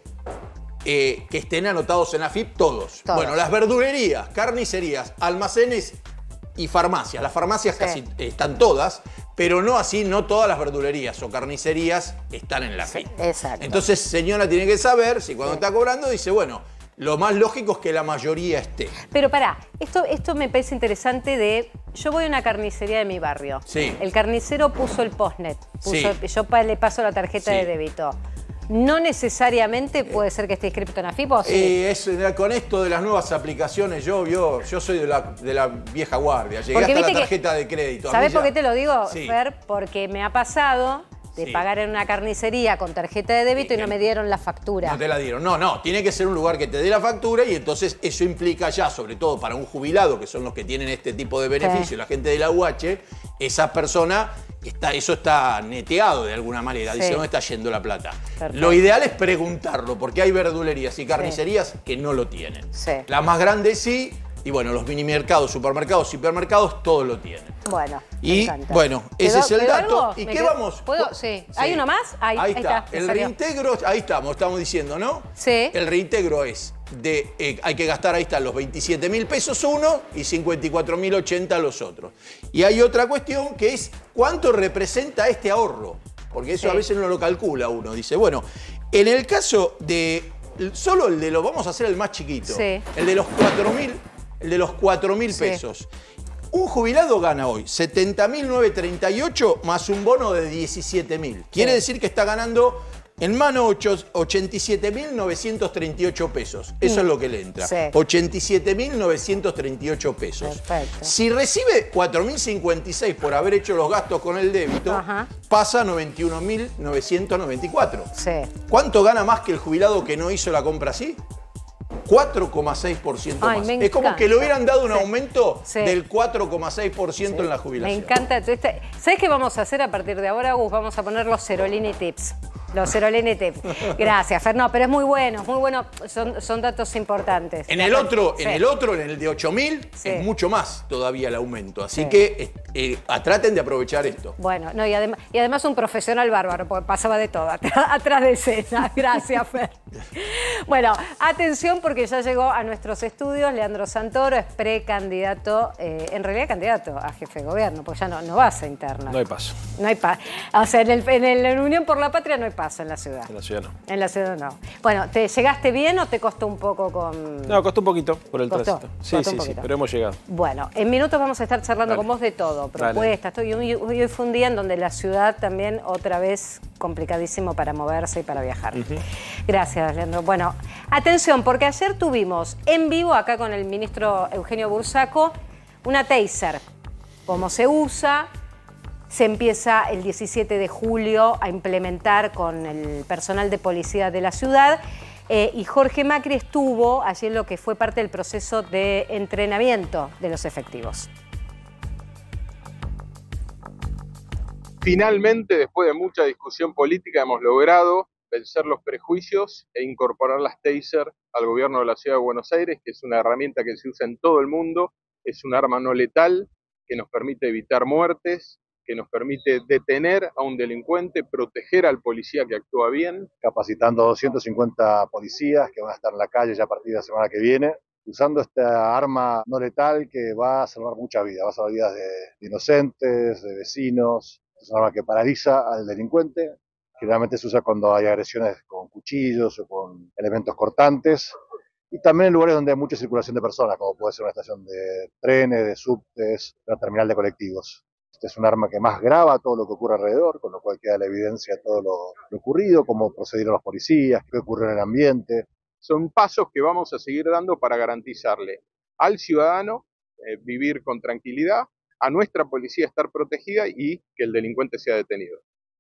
[SPEAKER 14] eh, que estén anotados en A F I P, todos.
[SPEAKER 1] Todos.
[SPEAKER 14] Bueno, las verdulerías, carnicerías, almacenes y farmacias. Las farmacias
[SPEAKER 1] Sí.
[SPEAKER 14] casi están todas, pero no así, no todas las verdulerías o carnicerías están en la A F I P.
[SPEAKER 1] Exacto.
[SPEAKER 14] Entonces, señora tiene que saber si cuando está cobrando dice, bueno, lo más lógico es que la mayoría esté.
[SPEAKER 1] Pero pará, esto, esto me parece interesante de... Yo voy a una carnicería de mi barrio.
[SPEAKER 14] Sí.
[SPEAKER 1] El carnicero puso el postnet. Puso,
[SPEAKER 14] Sí.
[SPEAKER 1] Yo pa- le paso la tarjeta
[SPEAKER 14] Sí.
[SPEAKER 1] de débito. No necesariamente puede ser que esté inscrito en A F I P, ¿o sí?
[SPEAKER 14] Eh, es, con esto de las nuevas aplicaciones, yo, yo, yo soy de la, de la vieja guardia. Llegué
[SPEAKER 1] Porque
[SPEAKER 14] hasta la
[SPEAKER 1] viste que-
[SPEAKER 14] tarjeta de crédito. A mí
[SPEAKER 1] ¿Sabés por
[SPEAKER 14] ya-
[SPEAKER 1] qué te lo digo,
[SPEAKER 14] Sí.
[SPEAKER 1] Fer? Porque me ha pasado de
[SPEAKER 14] Sí.
[SPEAKER 1] pagar en una carnicería con tarjeta de débito y no me dieron la factura.
[SPEAKER 14] No te la dieron. No, no, tiene que ser un lugar que te dé la factura y entonces eso implica ya, sobre todo para un jubilado, que son los que tienen este tipo de beneficios,
[SPEAKER 1] Sí.
[SPEAKER 14] la gente de la U H, esa persona, está, eso está neteado de alguna manera. Dice,
[SPEAKER 1] Sí.
[SPEAKER 14] ¿dónde está yendo la plata?
[SPEAKER 1] Perfecto.
[SPEAKER 14] Lo ideal es preguntarlo, porque hay verdulerías y carnicerías que no lo tienen.
[SPEAKER 1] Sí.
[SPEAKER 14] Las más grandes sí, y bueno, los mini mercados, supermercados, hipermercados, todos lo tienen.
[SPEAKER 1] Bueno, me
[SPEAKER 14] Y
[SPEAKER 1] encanta.
[SPEAKER 14] bueno, ese
[SPEAKER 1] ¿Quedó-
[SPEAKER 14] es el
[SPEAKER 1] quedó
[SPEAKER 14] dato.
[SPEAKER 1] algo?
[SPEAKER 14] ¿Y
[SPEAKER 1] ¿Me
[SPEAKER 14] qué
[SPEAKER 1] quedó?
[SPEAKER 14] vamos?
[SPEAKER 1] ¿Puedo? Sí. ¿Hay
[SPEAKER 14] Sí.
[SPEAKER 1] uno más? Ahí,
[SPEAKER 14] Ahí
[SPEAKER 1] ahí
[SPEAKER 14] está.
[SPEAKER 1] me
[SPEAKER 14] El
[SPEAKER 1] salió.
[SPEAKER 14] reintegro, ahí estamos, estamos diciendo, ¿no?
[SPEAKER 1] Sí.
[SPEAKER 14] El reintegro es de, eh, hay que gastar, ahí están los veintisiete mil pesos uno y cincuenta y cuatro mil ochenta los otros. Y hay otra cuestión que es cuánto representa este ahorro. Porque eso
[SPEAKER 1] Sí.
[SPEAKER 14] a veces no lo calcula uno. Dice, bueno, en el caso de, solo el de los, vamos a hacer el más chiquito.
[SPEAKER 1] Sí.
[SPEAKER 14] El de los cuatro mil, el de los cuatro mil
[SPEAKER 1] Sí.
[SPEAKER 14] pesos. Un jubilado gana hoy setenta mil novecientos treinta y ocho más un bono de diecisiete mil. Quiere
[SPEAKER 1] Sí.
[SPEAKER 14] decir que está ganando en mano ochenta y siete mil novecientos treinta y ocho pesos. Eso
[SPEAKER 1] Mm.
[SPEAKER 14] es lo que le entra.
[SPEAKER 1] Sí.
[SPEAKER 14] ochenta y siete mil novecientos treinta y ocho pesos.
[SPEAKER 1] Perfecto.
[SPEAKER 14] Si recibe cuatro mil cincuenta y seis por haber hecho los gastos con el débito,
[SPEAKER 1] Ajá.
[SPEAKER 14] pasa a noventa y uno mil novecientos noventa y cuatro.
[SPEAKER 1] Sí.
[SPEAKER 14] ¿Cuánto gana más que el jubilado que no hizo la compra así? cuatro coma seis por ciento
[SPEAKER 1] Ay,
[SPEAKER 14] más.
[SPEAKER 1] me
[SPEAKER 14] Es como
[SPEAKER 1] encanta.
[SPEAKER 14] que le hubieran dado un
[SPEAKER 1] Sí.
[SPEAKER 14] aumento
[SPEAKER 1] Sí.
[SPEAKER 14] del cuatro coma seis por ciento en la
[SPEAKER 1] Me
[SPEAKER 14] jubilación.
[SPEAKER 1] encanta. tu esta- ¿Sabes qué vamos a hacer a partir de ahora, Gus? Vamos a poner los Cerolini Tips. Los Cerolini Tips. Gracias, Fer. No, pero es muy bueno, es muy bueno. Son, son datos importantes.
[SPEAKER 14] En el otro,
[SPEAKER 1] Sí.
[SPEAKER 14] en el otro, en el de ocho mil,
[SPEAKER 1] Sí.
[SPEAKER 14] es mucho más todavía el aumento. Así
[SPEAKER 1] Sí.
[SPEAKER 14] que eh, eh, traten de aprovechar esto.
[SPEAKER 1] Bueno, no, y, adem- y además un profesional bárbaro, porque pasaba de todo, atrás, atrás de escena. Gracias, Fer. Bueno, atención porque ya llegó a nuestros estudios Leandro Santoro, es precandidato, eh, en realidad candidato a jefe de gobierno, porque ya no, no vas a interna.
[SPEAKER 15] No hay paso.
[SPEAKER 1] No hay paso. O sea, en, el, en, el, en Unión por la Patria no hay paso en la ciudad.
[SPEAKER 15] En la ciudad no.
[SPEAKER 1] En la ciudad no. Bueno, ¿te llegaste bien o te costó un poco con...?
[SPEAKER 15] No, costó un poquito por el
[SPEAKER 1] ¿Costó?
[SPEAKER 15] tránsito. Sí,
[SPEAKER 1] Costó
[SPEAKER 15] sí,
[SPEAKER 1] un
[SPEAKER 15] sí,
[SPEAKER 1] poquito.
[SPEAKER 15] pero hemos llegado.
[SPEAKER 1] Bueno, en minutos vamos a estar charlando
[SPEAKER 15] Dale.
[SPEAKER 1] con vos de todo, propuestas, todo, y hoy, hoy fue un día en donde la ciudad también otra vez complicadísimo para moverse y para viajar. Uh-huh. Gracias, Leandro. Bueno, atención, porque ayer tuvimos en vivo acá con el ministro Eugenio Bursaco una taser. Cómo se usa, se empieza el diecisiete de julio a implementar con el personal de policía de la ciudad. Eh, y Jorge Macri estuvo allí en lo que fue parte del proceso de entrenamiento de los efectivos.
[SPEAKER 16] Finalmente, después de mucha discusión política, hemos logrado vencer los prejuicios e incorporar las taser al gobierno de la Ciudad de Buenos Aires, que es una herramienta que se usa en todo el mundo, es un arma no letal que nos permite evitar muertes, que nos permite detener a un delincuente, proteger al policía que actúa bien.
[SPEAKER 17] Capacitando a doscientos cincuenta policías que van a estar en la calle ya a partir de la semana que viene, usando esta arma no letal que va a salvar muchas vidas, va a salvar vidas de, de inocentes, de vecinos. Es un arma que paraliza al delincuente. Generalmente se usa cuando hay agresiones con cuchillos o con elementos cortantes. Y también en lugares donde hay mucha circulación de personas, como puede ser una estación de trenes, de subtes, una terminal de colectivos. Este es un arma que más graba todo lo que ocurre alrededor, con lo cual queda la evidencia de todo lo, lo ocurrido, cómo procedieron los policías, qué ocurrió en el ambiente.
[SPEAKER 16] Son pasos que vamos a seguir dando para garantizarle al ciudadano eh, vivir con tranquilidad, a nuestra policía estar protegida y que el delincuente sea detenido.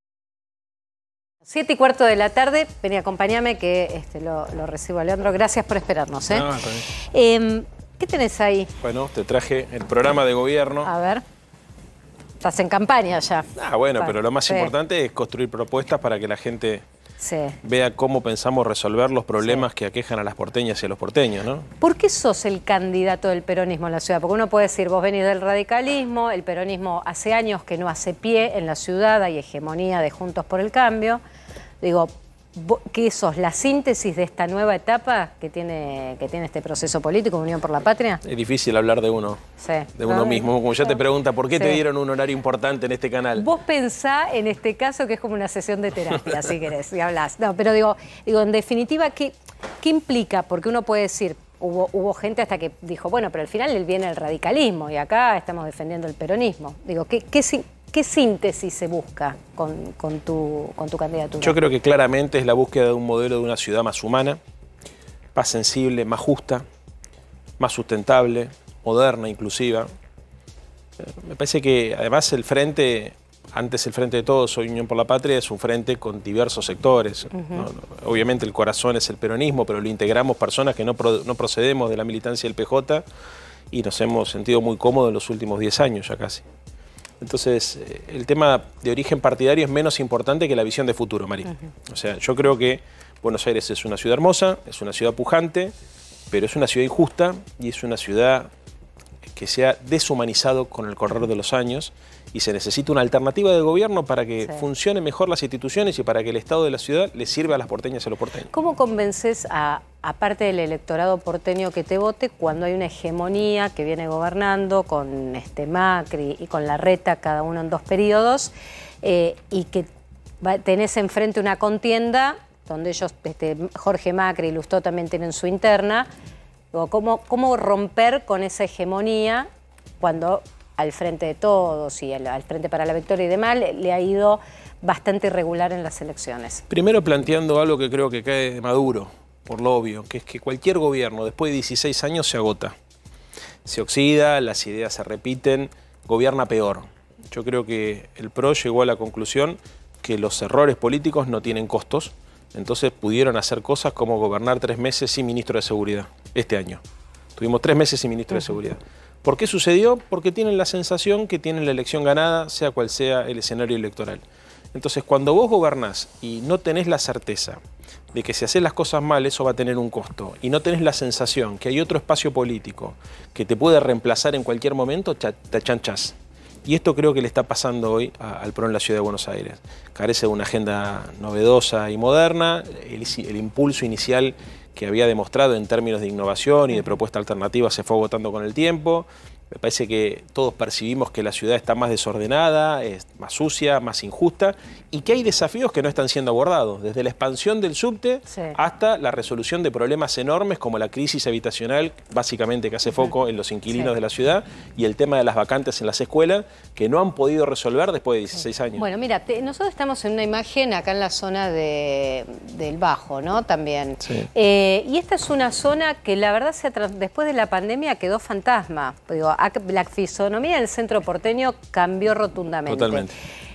[SPEAKER 1] Siete y cuarto de la tarde, vení, acompáñame que este, lo, lo recibo a Leandro. Gracias por esperarnos. ¿eh?
[SPEAKER 15] No,
[SPEAKER 1] eh, ¿Qué tenés ahí?
[SPEAKER 15] Bueno, te traje el programa de gobierno.
[SPEAKER 1] A ver. Estás en campaña ya.
[SPEAKER 15] Ah, bueno, pero lo más
[SPEAKER 1] sí.
[SPEAKER 15] importante es construir propuestas para que la gente
[SPEAKER 1] sí.
[SPEAKER 15] vea cómo pensamos resolver los problemas sí. que aquejan a las porteñas y a los porteños, ¿no?
[SPEAKER 1] ¿Por qué sos el candidato del peronismo en la ciudad? Porque uno puede decir, vos venís del radicalismo, el peronismo hace años que no hace pie en la ciudad, hay hegemonía de Juntos por el Cambio. Digo, ¿qué sos? ¿La síntesis de esta nueva etapa que tiene, que tiene este proceso político, Unión por la Patria?
[SPEAKER 15] Es difícil hablar de uno,
[SPEAKER 1] sí.
[SPEAKER 15] de uno no, mismo. Como ya te pregunta, ¿por qué sí. te dieron un horario importante en este canal?
[SPEAKER 1] Vos pensá en este caso que es como una sesión de terapia, si querés, y hablás. No, pero digo, digo en definitiva, ¿qué, qué implica? Porque uno puede decir, hubo, hubo gente hasta que dijo, bueno, pero al final él viene el radicalismo y acá estamos defendiendo el peronismo. Digo, ¿qué, qué, ¿Qué síntesis se busca con, con, tu, con tu candidatura?
[SPEAKER 15] Yo creo que claramente es la búsqueda de un modelo de una ciudad más humana, más sensible, más justa, más sustentable, moderna, inclusiva. Me parece que además el frente, antes el Frente de Todos, hoy Unión por la Patria, es un frente con diversos sectores. Uh-huh. ¿no? Obviamente el corazón es el peronismo, pero lo integramos personas que no, pro, no procedemos de la militancia del P J y nos hemos sentido muy cómodos en los últimos diez años ya casi. Entonces, el tema de origen partidario es menos importante que la visión de futuro, Mari. Uh-huh. O sea, yo creo que Buenos Aires es una ciudad hermosa, es una ciudad pujante, pero es una ciudad injusta y es una ciudad que se ha deshumanizado con el correr de los años y se necesita una alternativa de gobierno para que sí. funcionen mejor las instituciones y para que el Estado de la ciudad le sirva a las porteñas y a los porteños.
[SPEAKER 1] ¿Cómo convences a, aparte del electorado porteño que te vote, cuando hay una hegemonía que viene gobernando con este Macri y con Larreta, cada uno en dos periodos, eh, y que va, tenés enfrente una contienda donde ellos, este, Jorge Macri y Lustó también tienen su interna? ¿Cómo, cómo romper con esa hegemonía cuando al Frente de Todos y al, al Frente para la Victoria y demás le, le ha ido bastante irregular en las elecciones?
[SPEAKER 15] Primero planteando algo que creo que cae de Maduro, por lo obvio, que es que cualquier gobierno después de dieciséis años se agota. Se oxida, las ideas se repiten, gobierna peor. Yo creo que el P R O llegó a la conclusión que los errores políticos no tienen costos, entonces pudieron hacer cosas como gobernar tres meses sin ministro de Seguridad este año. Tuvimos tres meses sin ministro uh-huh. de Seguridad. ¿Por qué sucedió? Porque tienen la sensación que tienen la elección ganada, sea cual sea el escenario electoral. Entonces, cuando vos gobernás y no tenés la certeza de que si haces las cosas mal eso va a tener un costo, y no tenés la sensación que hay otro espacio político que te puede reemplazar en cualquier momento, te achanchás. Y esto creo que le está pasando hoy a, al P R O en la Ciudad de Buenos Aires. Carece de una agenda novedosa y moderna, el, el impulso inicial que había demostrado en términos de innovación y de propuesta alternativa se fue agotando con el tiempo. Me parece que todos percibimos que la ciudad está más desordenada, es más sucia, más injusta y que hay desafíos que no están siendo abordados, desde la expansión del subte sí. hasta la resolución de problemas enormes como la crisis habitacional, básicamente que hace foco en los inquilinos sí. de la ciudad, y el tema de las vacantes en las escuelas que no han podido resolver después de dieciséis sí. años.
[SPEAKER 5] Bueno, mira, te, nosotros estamos en una imagen acá en la zona de, del Bajo, ¿no? También. Sí. Eh, y esta es una zona que la verdad se ha, después de la pandemia quedó fantasma. Digo, la fisonomía del centro porteño cambió rotundamente. Totalmente.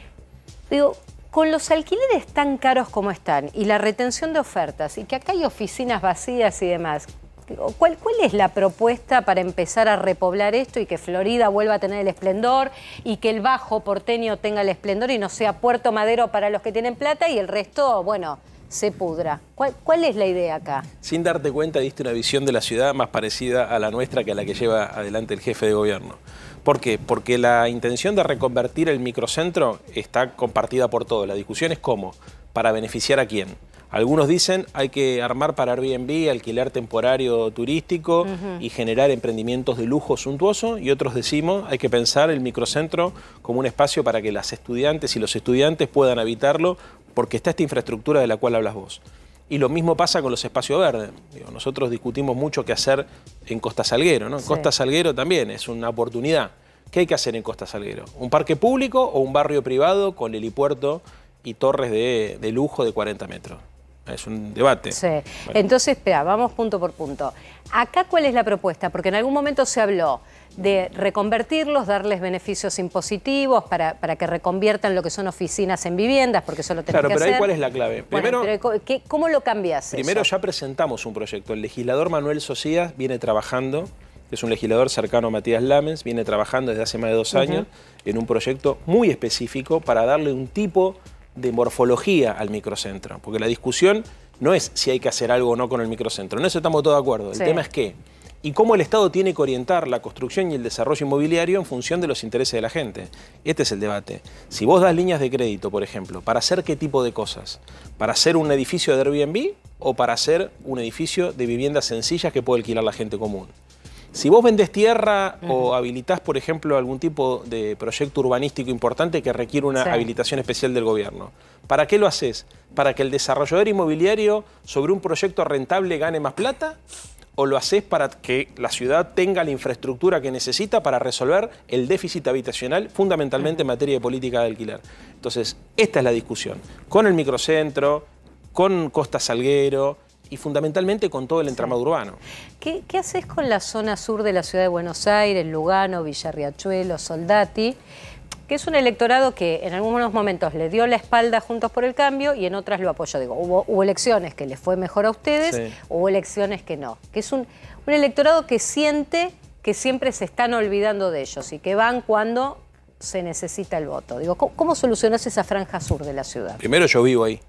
[SPEAKER 5] Digo, con los alquileres tan caros como están y la retención de ofertas y que acá hay oficinas vacías y demás, digo, ¿cuál, ¿cuál es la propuesta para empezar a repoblar esto y que Florida vuelva a tener el esplendor y que el Bajo porteño tenga el esplendor y no sea Puerto Madero para los que tienen plata y el resto, bueno, se pudra? ¿Cuál, ¿Cuál es la idea acá?
[SPEAKER 15] Sin darte cuenta, diste una visión de la ciudad más parecida a la nuestra que a la que lleva adelante el jefe de gobierno. ¿Por qué? Porque la intención de reconvertir el microcentro está compartida por todos. La discusión es cómo, para beneficiar a quién. Algunos dicen hay que armar para Airbnb, alquiler temporario turístico uh-huh. y generar emprendimientos de lujo suntuoso, y otros decimos hay que pensar el microcentro como un espacio para que las estudiantes y los estudiantes puedan habitarlo, porque está esta infraestructura de la cual hablas vos. Y lo mismo pasa con los espacios verdes. Digo, nosotros discutimos mucho qué hacer en Costa Salguero, ¿no? En sí. Costa Salguero también es una oportunidad. ¿Qué hay que hacer en Costa Salguero? ¿Un parque público o un barrio privado con helipuerto y torres de, de lujo de cuarenta metros? Es un debate.
[SPEAKER 5] Sí.
[SPEAKER 15] Bueno.
[SPEAKER 5] Entonces, espera, vamos punto por punto. Acá, ¿cuál es la propuesta? Porque en algún momento se habló de reconvertirlos, darles beneficios impositivos para, para que reconviertan lo que son oficinas en viviendas, porque eso lo tenés
[SPEAKER 15] claro,
[SPEAKER 5] que hacer.
[SPEAKER 15] Claro, pero ahí ¿cuál es la clave?
[SPEAKER 5] Primero, bueno, pero ¿qué, ¿cómo lo cambiás
[SPEAKER 15] Primero
[SPEAKER 5] eso?
[SPEAKER 15] Ya presentamos un proyecto. El legislador Manuel Socias viene trabajando, es un legislador cercano a Matías Lamens, viene trabajando desde hace más de dos uh-huh. años en un proyecto muy específico para darle un tipo de morfología al microcentro. Porque la discusión no es si hay que hacer algo o no con el microcentro. En eso estamos todos de acuerdo. El sí. tema es qué. Y cómo el Estado tiene que orientar la construcción y el desarrollo inmobiliario en función de los intereses de la gente. Este es el debate. Si vos das líneas de crédito, por ejemplo, ¿para hacer qué tipo de cosas? ¿Para hacer un edificio de Airbnb o para hacer un edificio de viviendas sencillas que puede alquilar la gente común? Si vos vendés tierra uh-huh. o habilitás, por ejemplo, algún tipo de proyecto urbanístico importante que requiere una sí. habilitación especial del gobierno, ¿para qué lo haces? ¿Para que el desarrollador inmobiliario sobre un proyecto rentable gane más plata? ¿O lo haces para que la ciudad tenga la infraestructura que necesita para resolver el déficit habitacional, fundamentalmente en materia de política de alquiler? Entonces, esta es la discusión. Con el microcentro, con Costa Salguero y fundamentalmente con todo el entramado sí. urbano.
[SPEAKER 5] ¿Qué, ¿Qué haces con la zona sur de la ciudad de Buenos Aires, Lugano, Villarriachuelo, Soldati? Que es un electorado que en algunos momentos le dio la espalda a Juntos por el Cambio y en otras lo apoyó. Digo, hubo, hubo elecciones que les fue mejor a ustedes, sí. hubo elecciones que no. Que es un, un electorado que siente que siempre se están olvidando de ellos y que van cuando se necesita el voto. Digo, ¿cómo, cómo solucionás esa franja sur de la ciudad?
[SPEAKER 15] Primero, yo vivo ahí.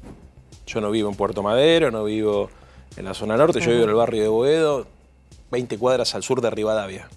[SPEAKER 15] Yo no vivo en Puerto Madero, no vivo en la zona norte, yo uh-huh. vivo en el barrio de Boedo, veinte cuadras al sur de Rivadavia.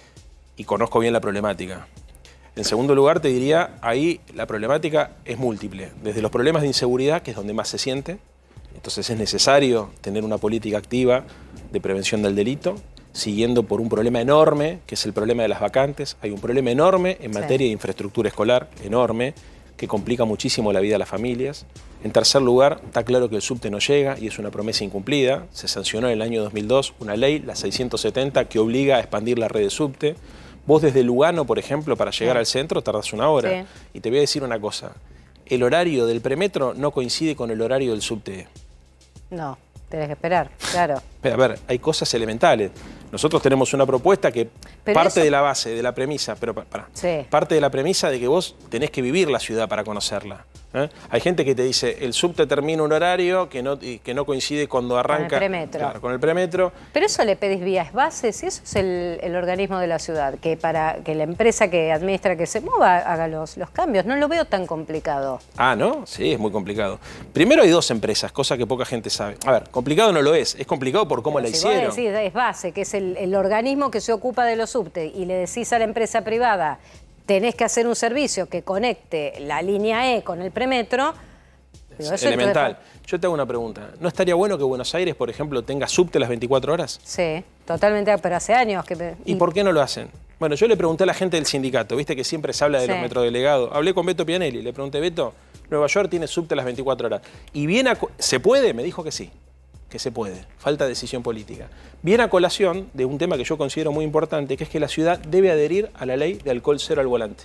[SPEAKER 15] Y conozco bien la problemática. En segundo lugar, te diría, ahí la problemática es múltiple. Desde los problemas de inseguridad, que es donde más se siente. Entonces es necesario tener una política activa de prevención del delito, siguiendo por un problema enorme, que es el problema de las vacantes. Hay un problema enorme en materia sí. de infraestructura escolar, enorme, que complica muchísimo la vida de las familias. En tercer lugar, está claro que el subte no llega y es una promesa incumplida. Se sancionó en el año dos mil dos una ley, la seiscientos setenta, que obliga a expandir la red de subte. Vos desde Lugano, por ejemplo, para llegar sí. al centro tardás una hora. Sí. Y te voy a decir una cosa. El horario del premetro no coincide con el horario del subte.
[SPEAKER 5] No, tenés que esperar, claro.
[SPEAKER 15] A ver, hay cosas elementales. Nosotros tenemos una propuesta que pero parte eso... de la base, de la premisa, pero para,
[SPEAKER 5] sí.
[SPEAKER 15] parte de la premisa de que vos tenés que vivir la ciudad para conocerla. ¿eh? Hay gente que te dice, el subte termina un horario que no, que no coincide cuando arranca...
[SPEAKER 5] Con el premetro.
[SPEAKER 15] Claro, con el premetro.
[SPEAKER 5] Pero eso le pedís vías bases y eso es el, el organismo de la ciudad, que para que la empresa que administra que se mueva haga los, los cambios. No lo veo tan complicado.
[SPEAKER 15] Ah, ¿no? Sí, es muy complicado. Primero hay dos empresas, cosa que poca gente sabe. A ver, complicado no lo es, es complicado por cómo
[SPEAKER 5] pero
[SPEAKER 15] la
[SPEAKER 5] si
[SPEAKER 15] hicieron.
[SPEAKER 5] Vos decís, es base, que es el, el organismo que se ocupa de los subtes y le decís a la empresa privada, tenés que hacer un servicio que conecte la línea E con el premetro. Digo, eso
[SPEAKER 15] elemental.
[SPEAKER 5] después...
[SPEAKER 15] Yo te hago una pregunta. ¿No estaría bueno que Buenos Aires, por ejemplo, tenga subte las veinticuatro horas?
[SPEAKER 5] Sí, totalmente, pero hace años que... Me...
[SPEAKER 15] ¿Y por qué no lo hacen? Bueno, yo le pregunté a la gente del sindicato, viste que siempre se habla de
[SPEAKER 5] Sí.
[SPEAKER 15] los metrodelegados. Hablé con Beto Pianelli, le pregunté, Beto, Nueva York tiene subte las veinticuatro horas. ¿Y bien a... ¿Se puede? Me dijo que sí, que se puede. Falta decisión política. Viene a colación de un tema que yo considero muy importante, que es que la ciudad debe adherir a la ley de alcohol cero al volante.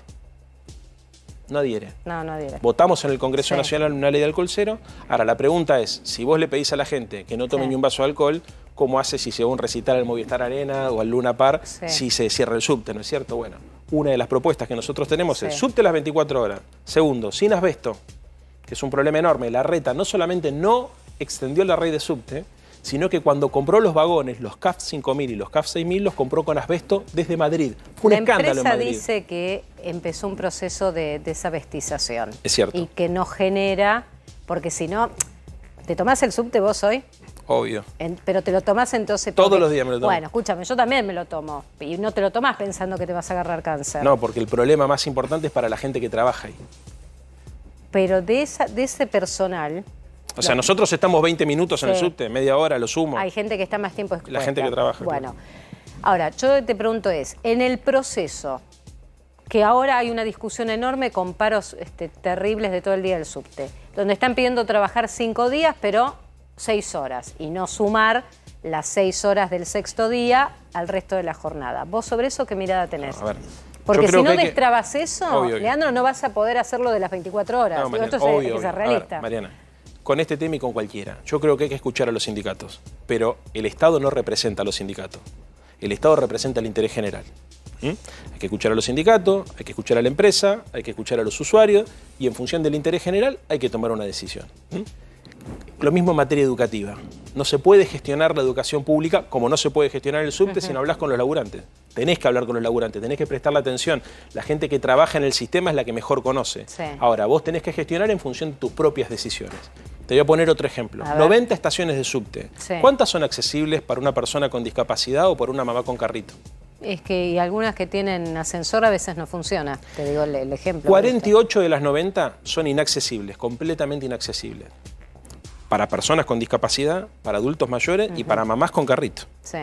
[SPEAKER 15] No adhiere.
[SPEAKER 5] No, no adhiere.
[SPEAKER 15] Votamos en el Congreso
[SPEAKER 5] Sí.
[SPEAKER 15] Nacional una ley de alcohol cero. Ahora, la pregunta es, si vos le pedís a la gente que no tome
[SPEAKER 5] Sí.
[SPEAKER 15] ni un vaso de alcohol, ¿cómo hace si se va a un recital al Movistar Arena o al Luna Park
[SPEAKER 5] Sí.
[SPEAKER 15] si se cierra el subte, ¿no es cierto? Bueno, una de las propuestas que nosotros tenemos
[SPEAKER 5] Sí.
[SPEAKER 15] es subte las veinticuatro horas. Segundo, sin asbesto, que es un problema enorme. La Reta no solamente no extendió la red de subte, sino que cuando compró los vagones, los C A F cinco mil y los C A F seis mil, los compró con asbesto desde Madrid. Fue un
[SPEAKER 5] La
[SPEAKER 15] escándalo en
[SPEAKER 5] empresa
[SPEAKER 15] Madrid.
[SPEAKER 5] dice que empezó un proceso de desabestización.
[SPEAKER 15] Es cierto.
[SPEAKER 5] Y que no genera, porque si no, ¿te tomás el subte vos hoy?
[SPEAKER 15] Obvio.
[SPEAKER 5] En- pero te lo tomás entonces...
[SPEAKER 15] Todos
[SPEAKER 5] porque-
[SPEAKER 15] los días me lo tomo.
[SPEAKER 5] Bueno, escúchame, yo también me lo tomo. Y no te lo tomás pensando que te vas a agarrar cáncer.
[SPEAKER 15] No, porque el problema más importante es para la gente que trabaja ahí.
[SPEAKER 5] Pero de, esa, de ese personal...
[SPEAKER 15] O sea,
[SPEAKER 5] lo-
[SPEAKER 15] nosotros estamos veinte minutos en el
[SPEAKER 5] Sí.
[SPEAKER 15] subte, media hora, lo sumo.
[SPEAKER 5] Hay gente que está más tiempo expuesta.
[SPEAKER 15] La gente que trabaja,
[SPEAKER 5] Bueno, ahora, yo te pregunto es, en el proceso, que ahora hay una discusión enorme con paros este, terribles de todo el día del subte, donde están pidiendo trabajar cinco días, pero seis horas, y no sumar las seis horas del sexto día al resto de la jornada. ¿Vos sobre eso qué mirada tenés?
[SPEAKER 15] A ver.
[SPEAKER 5] Porque
[SPEAKER 15] yo
[SPEAKER 5] si
[SPEAKER 15] creo
[SPEAKER 5] no
[SPEAKER 15] que hay que-
[SPEAKER 5] destrabas eso,
[SPEAKER 15] Obvio que-
[SPEAKER 5] Leandro, no vas a poder hacerlo de las veinticuatro horas.
[SPEAKER 15] No,
[SPEAKER 5] Digo,
[SPEAKER 15] Mariana,
[SPEAKER 5] esto es-
[SPEAKER 15] obvio,
[SPEAKER 5] hay que
[SPEAKER 15] obvio.
[SPEAKER 5] ser
[SPEAKER 15] A ver,
[SPEAKER 5] realista.
[SPEAKER 15] Mariana, con este tema y con cualquiera, yo creo que hay que escuchar a los sindicatos, pero el Estado no representa a los sindicatos. El Estado representa el interés general. ¿Mm? Hay que escuchar a los sindicatos, hay que escuchar a la empresa, hay que escuchar a los usuarios y en función del interés general hay que tomar una decisión. ¿Mm? Lo mismo en materia educativa. No se puede gestionar la educación pública como no se puede gestionar el subte si no hablas con los laburantes. Tenés que hablar con los laburantes, tenés que prestarle atención. La gente que trabaja en el sistema es la que mejor conoce.
[SPEAKER 5] Sí.
[SPEAKER 15] Ahora, vos tenés que gestionar en función de tus propias decisiones. Te voy a poner otro ejemplo.
[SPEAKER 5] A ver.
[SPEAKER 15] noventa estaciones de subte.
[SPEAKER 5] Sí.
[SPEAKER 15] ¿Cuántas son accesibles para una persona con discapacidad o para una mamá con carrito?
[SPEAKER 5] Es que y algunas que tienen ascensor a veces no funciona. Te digo el, el ejemplo.
[SPEAKER 15] cuarenta y ocho de las noventa son inaccesibles, completamente inaccesibles. Para personas con discapacidad, para adultos mayores y para mamás con carrito.
[SPEAKER 5] Sí.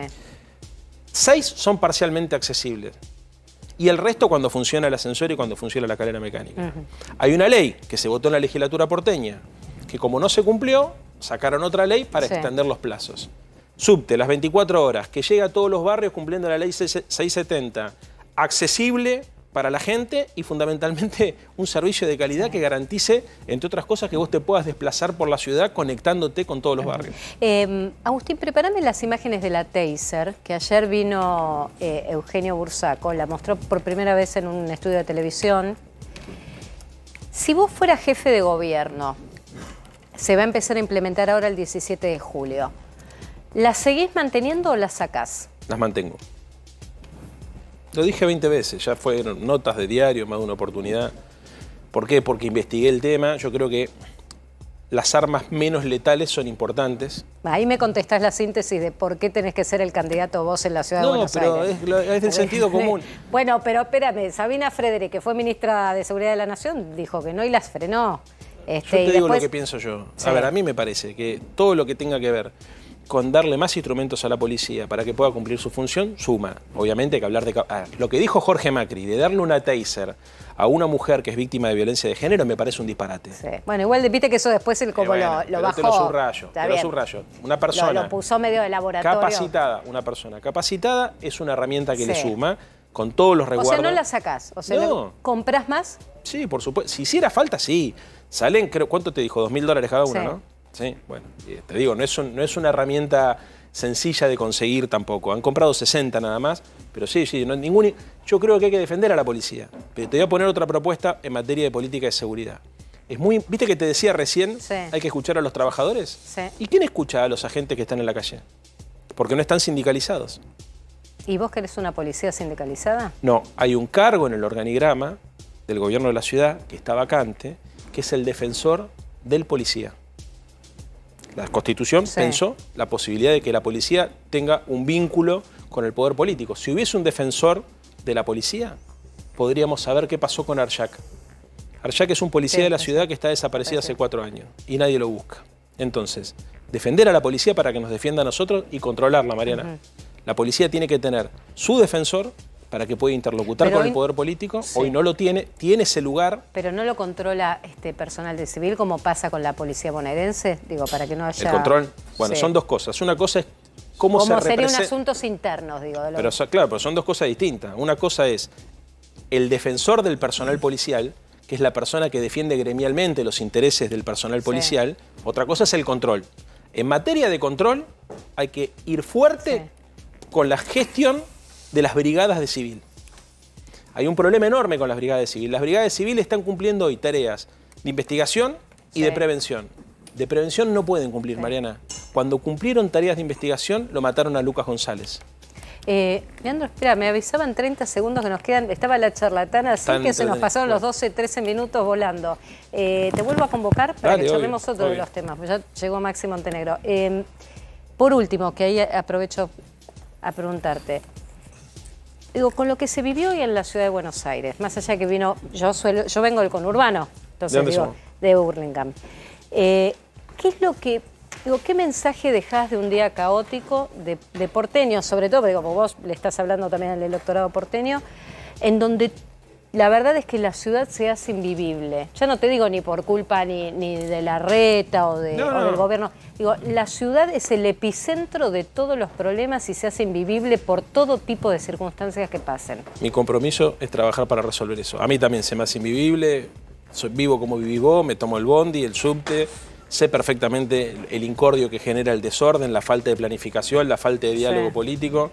[SPEAKER 15] Seis son parcialmente accesibles. Y el resto cuando funciona el ascensor y cuando funciona la escalera mecánica.
[SPEAKER 5] Ujú.
[SPEAKER 15] Hay una ley que se votó en la legislatura porteña, que como no se cumplió, sacaron otra ley para
[SPEAKER 5] Sí.
[SPEAKER 15] extender los plazos. Subte, las veinticuatro horas, que llega a todos los barrios cumpliendo la ley seiscientos setenta, accesible para la gente y fundamentalmente un servicio de calidad que garantice, entre otras cosas, que vos te puedas desplazar por la ciudad conectándote con todos los barrios.
[SPEAKER 5] Eh, Agustín, prepárame las imágenes de la Taser, que ayer vino eh, Eugenio Bursaco, la mostró por primera vez en un estudio de televisión. Si vos fueras jefe de gobierno, se va a empezar a implementar ahora el diecisiete de julio, ¿la seguís manteniendo o la sacás?
[SPEAKER 15] Las mantengo. Lo dije veinte veces, ya fueron notas de diario, más de una oportunidad. ¿Por qué? Porque investigué el tema. Yo creo que las armas menos letales son importantes.
[SPEAKER 5] Ahí me contestás la síntesis de por qué tenés que ser el candidato vos en la ciudad de
[SPEAKER 15] No,
[SPEAKER 5] Buenos
[SPEAKER 15] pero
[SPEAKER 5] Aires.
[SPEAKER 15] es, lo- es del sentido común.
[SPEAKER 5] Bueno, pero espérame, Sabina Frederick, que fue ministra de Seguridad de la Nación, dijo que no y las frenó. Este,
[SPEAKER 15] Yo te
[SPEAKER 5] y
[SPEAKER 15] digo
[SPEAKER 5] después-
[SPEAKER 15] lo que pienso yo.
[SPEAKER 5] Sí.
[SPEAKER 15] A ver, a mí me parece que todo lo que tenga que ver con darle más instrumentos a la policía para que pueda cumplir su función, suma. Obviamente hay que hablar de... ca- ah, lo que dijo Jorge Macri, de darle una taser a una mujer que es víctima de violencia de género, me parece un disparate.
[SPEAKER 5] Sí. Bueno, igual viste que eso después él como
[SPEAKER 15] Eh, bueno,
[SPEAKER 5] lo, lo
[SPEAKER 15] pero
[SPEAKER 5] bajó.
[SPEAKER 15] te lo subrayo,
[SPEAKER 5] Está
[SPEAKER 15] te lo
[SPEAKER 5] bien.
[SPEAKER 15] subrayo. Una
[SPEAKER 5] Lo,
[SPEAKER 15] persona
[SPEAKER 5] lo puso medio de laboratorio.
[SPEAKER 15] capacitada, una persona capacitada es una herramienta que le
[SPEAKER 5] Sí.
[SPEAKER 15] suma con todos los
[SPEAKER 5] O
[SPEAKER 15] resguardos.
[SPEAKER 5] sea, no la sacás. O sea,
[SPEAKER 15] No.
[SPEAKER 5] lo- ¿comprás más?
[SPEAKER 15] Sí, por supuesto. Si hiciera falta, sí. Salen, creo, ¿cuánto te dijo? Dos mil dólares cada una,
[SPEAKER 5] Sí.
[SPEAKER 15] ¿no? Sí, bueno, eh, te digo, no es, un- no es una herramienta sencilla de conseguir tampoco. Han comprado sesenta nada más, pero sí, sí, no, ningún, yo creo que hay que defender a la policía. Pero te voy a poner otra propuesta en materia de política de seguridad. Es muy, ¿viste que te decía recién?
[SPEAKER 5] Sí.
[SPEAKER 15] Hay que escuchar a los trabajadores.
[SPEAKER 5] Sí.
[SPEAKER 15] ¿Y quién escucha a los agentes que están en la calle? Porque no están sindicalizados.
[SPEAKER 5] ¿Y vos querés una policía sindicalizada?
[SPEAKER 15] No, hay un cargo en el organigrama del gobierno de la ciudad que está vacante, que es el defensor del policía. La Constitución
[SPEAKER 5] Sí.
[SPEAKER 15] pensó la posibilidad de que la policía tenga un vínculo con el poder político. Si hubiese un defensor de la policía, podríamos saber qué pasó con Arshak. Arshak es un policía
[SPEAKER 5] Sí,
[SPEAKER 15] de la
[SPEAKER 5] sí.
[SPEAKER 15] ciudad que está desaparecido hace cuatro años y nadie lo busca. Entonces, defender a la policía para que nos defienda a nosotros y controlarla, Mariana.
[SPEAKER 5] Ujú.
[SPEAKER 15] La policía tiene que tener su defensor para que pueda interlocutar
[SPEAKER 5] Pero
[SPEAKER 15] con
[SPEAKER 5] hoy-
[SPEAKER 15] el poder político.
[SPEAKER 5] Sí.
[SPEAKER 15] Hoy no lo tiene, tiene ese lugar.
[SPEAKER 5] Pero no lo controla este personal de civil como pasa con la policía bonaerense, digo, para que no haya...
[SPEAKER 15] El control, bueno,
[SPEAKER 5] Sí.
[SPEAKER 15] son dos cosas. Una cosa es cómo se
[SPEAKER 5] Como serían
[SPEAKER 15] representa...
[SPEAKER 5] asuntos internos, digo. De lo-
[SPEAKER 15] Pero so- claro, pero son dos cosas distintas. Una cosa es el defensor del personal policial, que es la persona que defiende gremialmente los intereses del personal policial. Otra cosa es el control. En materia de control hay que ir fuerte con la gestión de las brigadas de civil. Hay un problema enorme con las brigadas de civil. Las brigadas de civil están cumpliendo hoy tareas de investigación y
[SPEAKER 5] Sí.
[SPEAKER 15] de prevención. De prevención no pueden cumplir, Mariana. Cuando cumplieron tareas de investigación, lo mataron a Lucas González.
[SPEAKER 5] Eh, Leandro, espera, me avisaban treinta segundos que nos quedan. Estaba la charlatana, así
[SPEAKER 15] Tan
[SPEAKER 5] que se nos
[SPEAKER 15] entretenido.
[SPEAKER 5] pasaron los doce, trece minutos volando. Eh, te vuelvo a convocar para
[SPEAKER 15] Dale,
[SPEAKER 5] que
[SPEAKER 15] obvio,
[SPEAKER 5] charlemos otro de
[SPEAKER 15] obvio.
[SPEAKER 5] los temas, pues ya llegó Maxi Montenegro. Eh, por último, que ahí aprovecho a preguntarte. Digo, con lo que se vivió hoy en la ciudad de Buenos Aires, más allá que vino, yo suelo, yo vengo del conurbano, entonces
[SPEAKER 15] ¿De dónde
[SPEAKER 5] digo,
[SPEAKER 15] sos?
[SPEAKER 5] de Burlingame. Eh, ¿Qué es lo que, digo, qué mensaje dejás de un día caótico de, de porteño, sobre todo, porque digo, vos le estás hablando también al electorado porteño, en donde la verdad es que la ciudad se hace invivible? Ya no te digo ni por culpa ni, ni de la reta o, de,
[SPEAKER 15] No,
[SPEAKER 5] o
[SPEAKER 15] no.
[SPEAKER 5] del gobierno. Digo, la ciudad es el epicentro de todos los problemas y se hace invivible por todo tipo de circunstancias que pasen.
[SPEAKER 15] Mi compromiso es trabajar para resolver eso. A mí también se me hace invivible, soy vivo como vivís vos, me tomo el bondi, el subte, sé perfectamente el, el incordio que genera el desorden, la falta de planificación, la falta de diálogo
[SPEAKER 5] Sí.
[SPEAKER 15] político.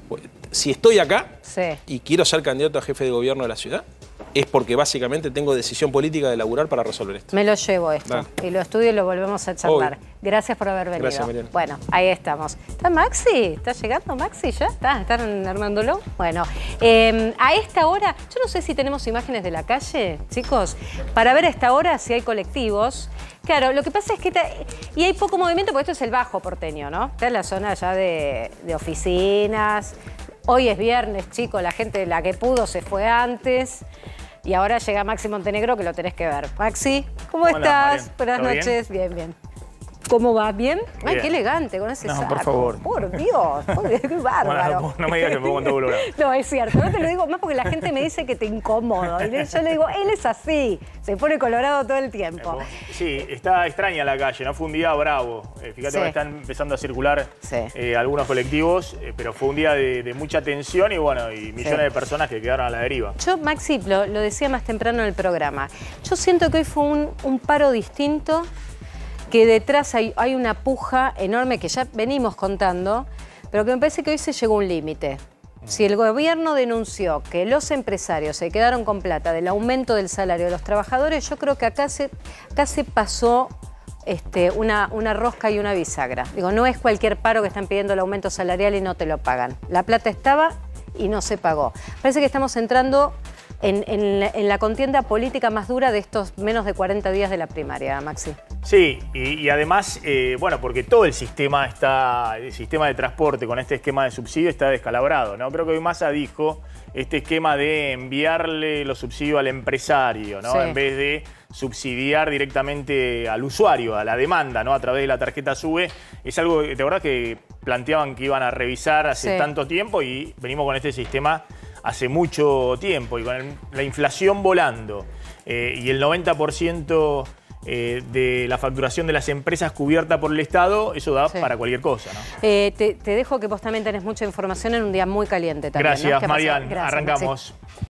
[SPEAKER 15] Si estoy acá
[SPEAKER 5] Sí.
[SPEAKER 15] y quiero ser candidato a jefe de gobierno de la ciudad, es porque básicamente tengo decisión política de laburar para resolver esto.
[SPEAKER 5] Me lo llevo esto
[SPEAKER 15] Dale.
[SPEAKER 5] y lo estudio y lo volvemos a charlar.
[SPEAKER 15] Obvio.
[SPEAKER 5] Gracias por haber venido.
[SPEAKER 15] Gracias, Mariana.
[SPEAKER 5] Bueno, ahí estamos. ¿Está Maxi? ¿Está llegando Maxi ya? ¿Está? ¿Están armándolo? Bueno, eh, a esta hora, yo no sé si tenemos imágenes de la calle, chicos, para ver a esta hora si hay colectivos. Claro, lo que pasa es que... ta- y hay poco movimiento porque esto es el Bajo porteño, ¿no? Está en la zona ya de, de oficinas. Hoy es viernes, chicos, la gente, la que pudo, se fue antes. Y ahora llega Maxi Montenegro, que lo tenés que ver. Maxi, ¿cómo
[SPEAKER 18] Hola,
[SPEAKER 5] estás?
[SPEAKER 18] Mariana.
[SPEAKER 5] Buenas
[SPEAKER 18] ¿Todo bien?
[SPEAKER 5] noches. Bien, bien. ¿Cómo vas? ¿Bien? Ay,
[SPEAKER 18] Bien.
[SPEAKER 5] qué elegante con ese
[SPEAKER 18] No,
[SPEAKER 5] saco.
[SPEAKER 18] por favor.
[SPEAKER 5] Por Dios, por- qué bárbaro.
[SPEAKER 18] Bueno, no me digas que me pongo en todo colorado.
[SPEAKER 5] No, es cierto. No te lo digo más porque la gente me dice que te incomodo. Y yo le digo, él es así. Se pone colorado todo el tiempo.
[SPEAKER 18] Sí, está extraña la calle, ¿no? Fue un día bravo. Eh, fíjate
[SPEAKER 5] Sí.
[SPEAKER 18] que están empezando a circular
[SPEAKER 5] Sí.
[SPEAKER 18] eh, algunos colectivos, eh, pero fue un día de, de mucha tensión y bueno, y millones
[SPEAKER 5] Sí.
[SPEAKER 18] de personas que quedaron a la deriva.
[SPEAKER 5] Yo, Maxi, lo, lo decía más temprano en el programa. Yo siento que hoy fue un, un paro distinto, que detrás hay, hay una puja enorme que ya venimos contando, pero que me parece que hoy se llegó a un límite. Si el gobierno denunció que los empresarios se quedaron con plata del aumento del salario de los trabajadores, yo creo que acá se, acá se pasó este, una, una rosca y una bisagra. Digo, no es cualquier paro que están pidiendo el aumento salarial y no te lo pagan. La plata estaba y no se pagó. Parece que estamos entrando en, en la, en la contienda política más dura de estos menos de cuarenta días de la primaria, Maxi.
[SPEAKER 18] Sí, y, y además, eh, bueno, porque todo el sistema está, el sistema de transporte con este esquema de subsidio está descalabrado, ¿no? Creo que hoy Massa dijo este esquema de enviarle los subsidios al empresario, ¿no?
[SPEAKER 5] Sí.
[SPEAKER 18] En vez de subsidiar directamente al usuario, a la demanda, ¿no? A través de la tarjeta SUBE. Es algo, ¿te acordás que planteaban que iban a revisar hace
[SPEAKER 5] Sí.
[SPEAKER 18] tanto tiempo? Y venimos con este sistema hace mucho tiempo y con el- la inflación volando eh, y el noventa por ciento eh, de la facturación de las empresas cubierta por el Estado, eso da
[SPEAKER 5] Sí.
[SPEAKER 18] para cualquier cosa, ¿no?
[SPEAKER 5] Eh, te, te dejo que vos también tenés mucha información en un día muy caliente también, ¿no?
[SPEAKER 18] Gracias,
[SPEAKER 5] ¿Qué ha pasado?
[SPEAKER 18] Marian.
[SPEAKER 5] Gracias,
[SPEAKER 18] Arrancamos.
[SPEAKER 5] Maxi.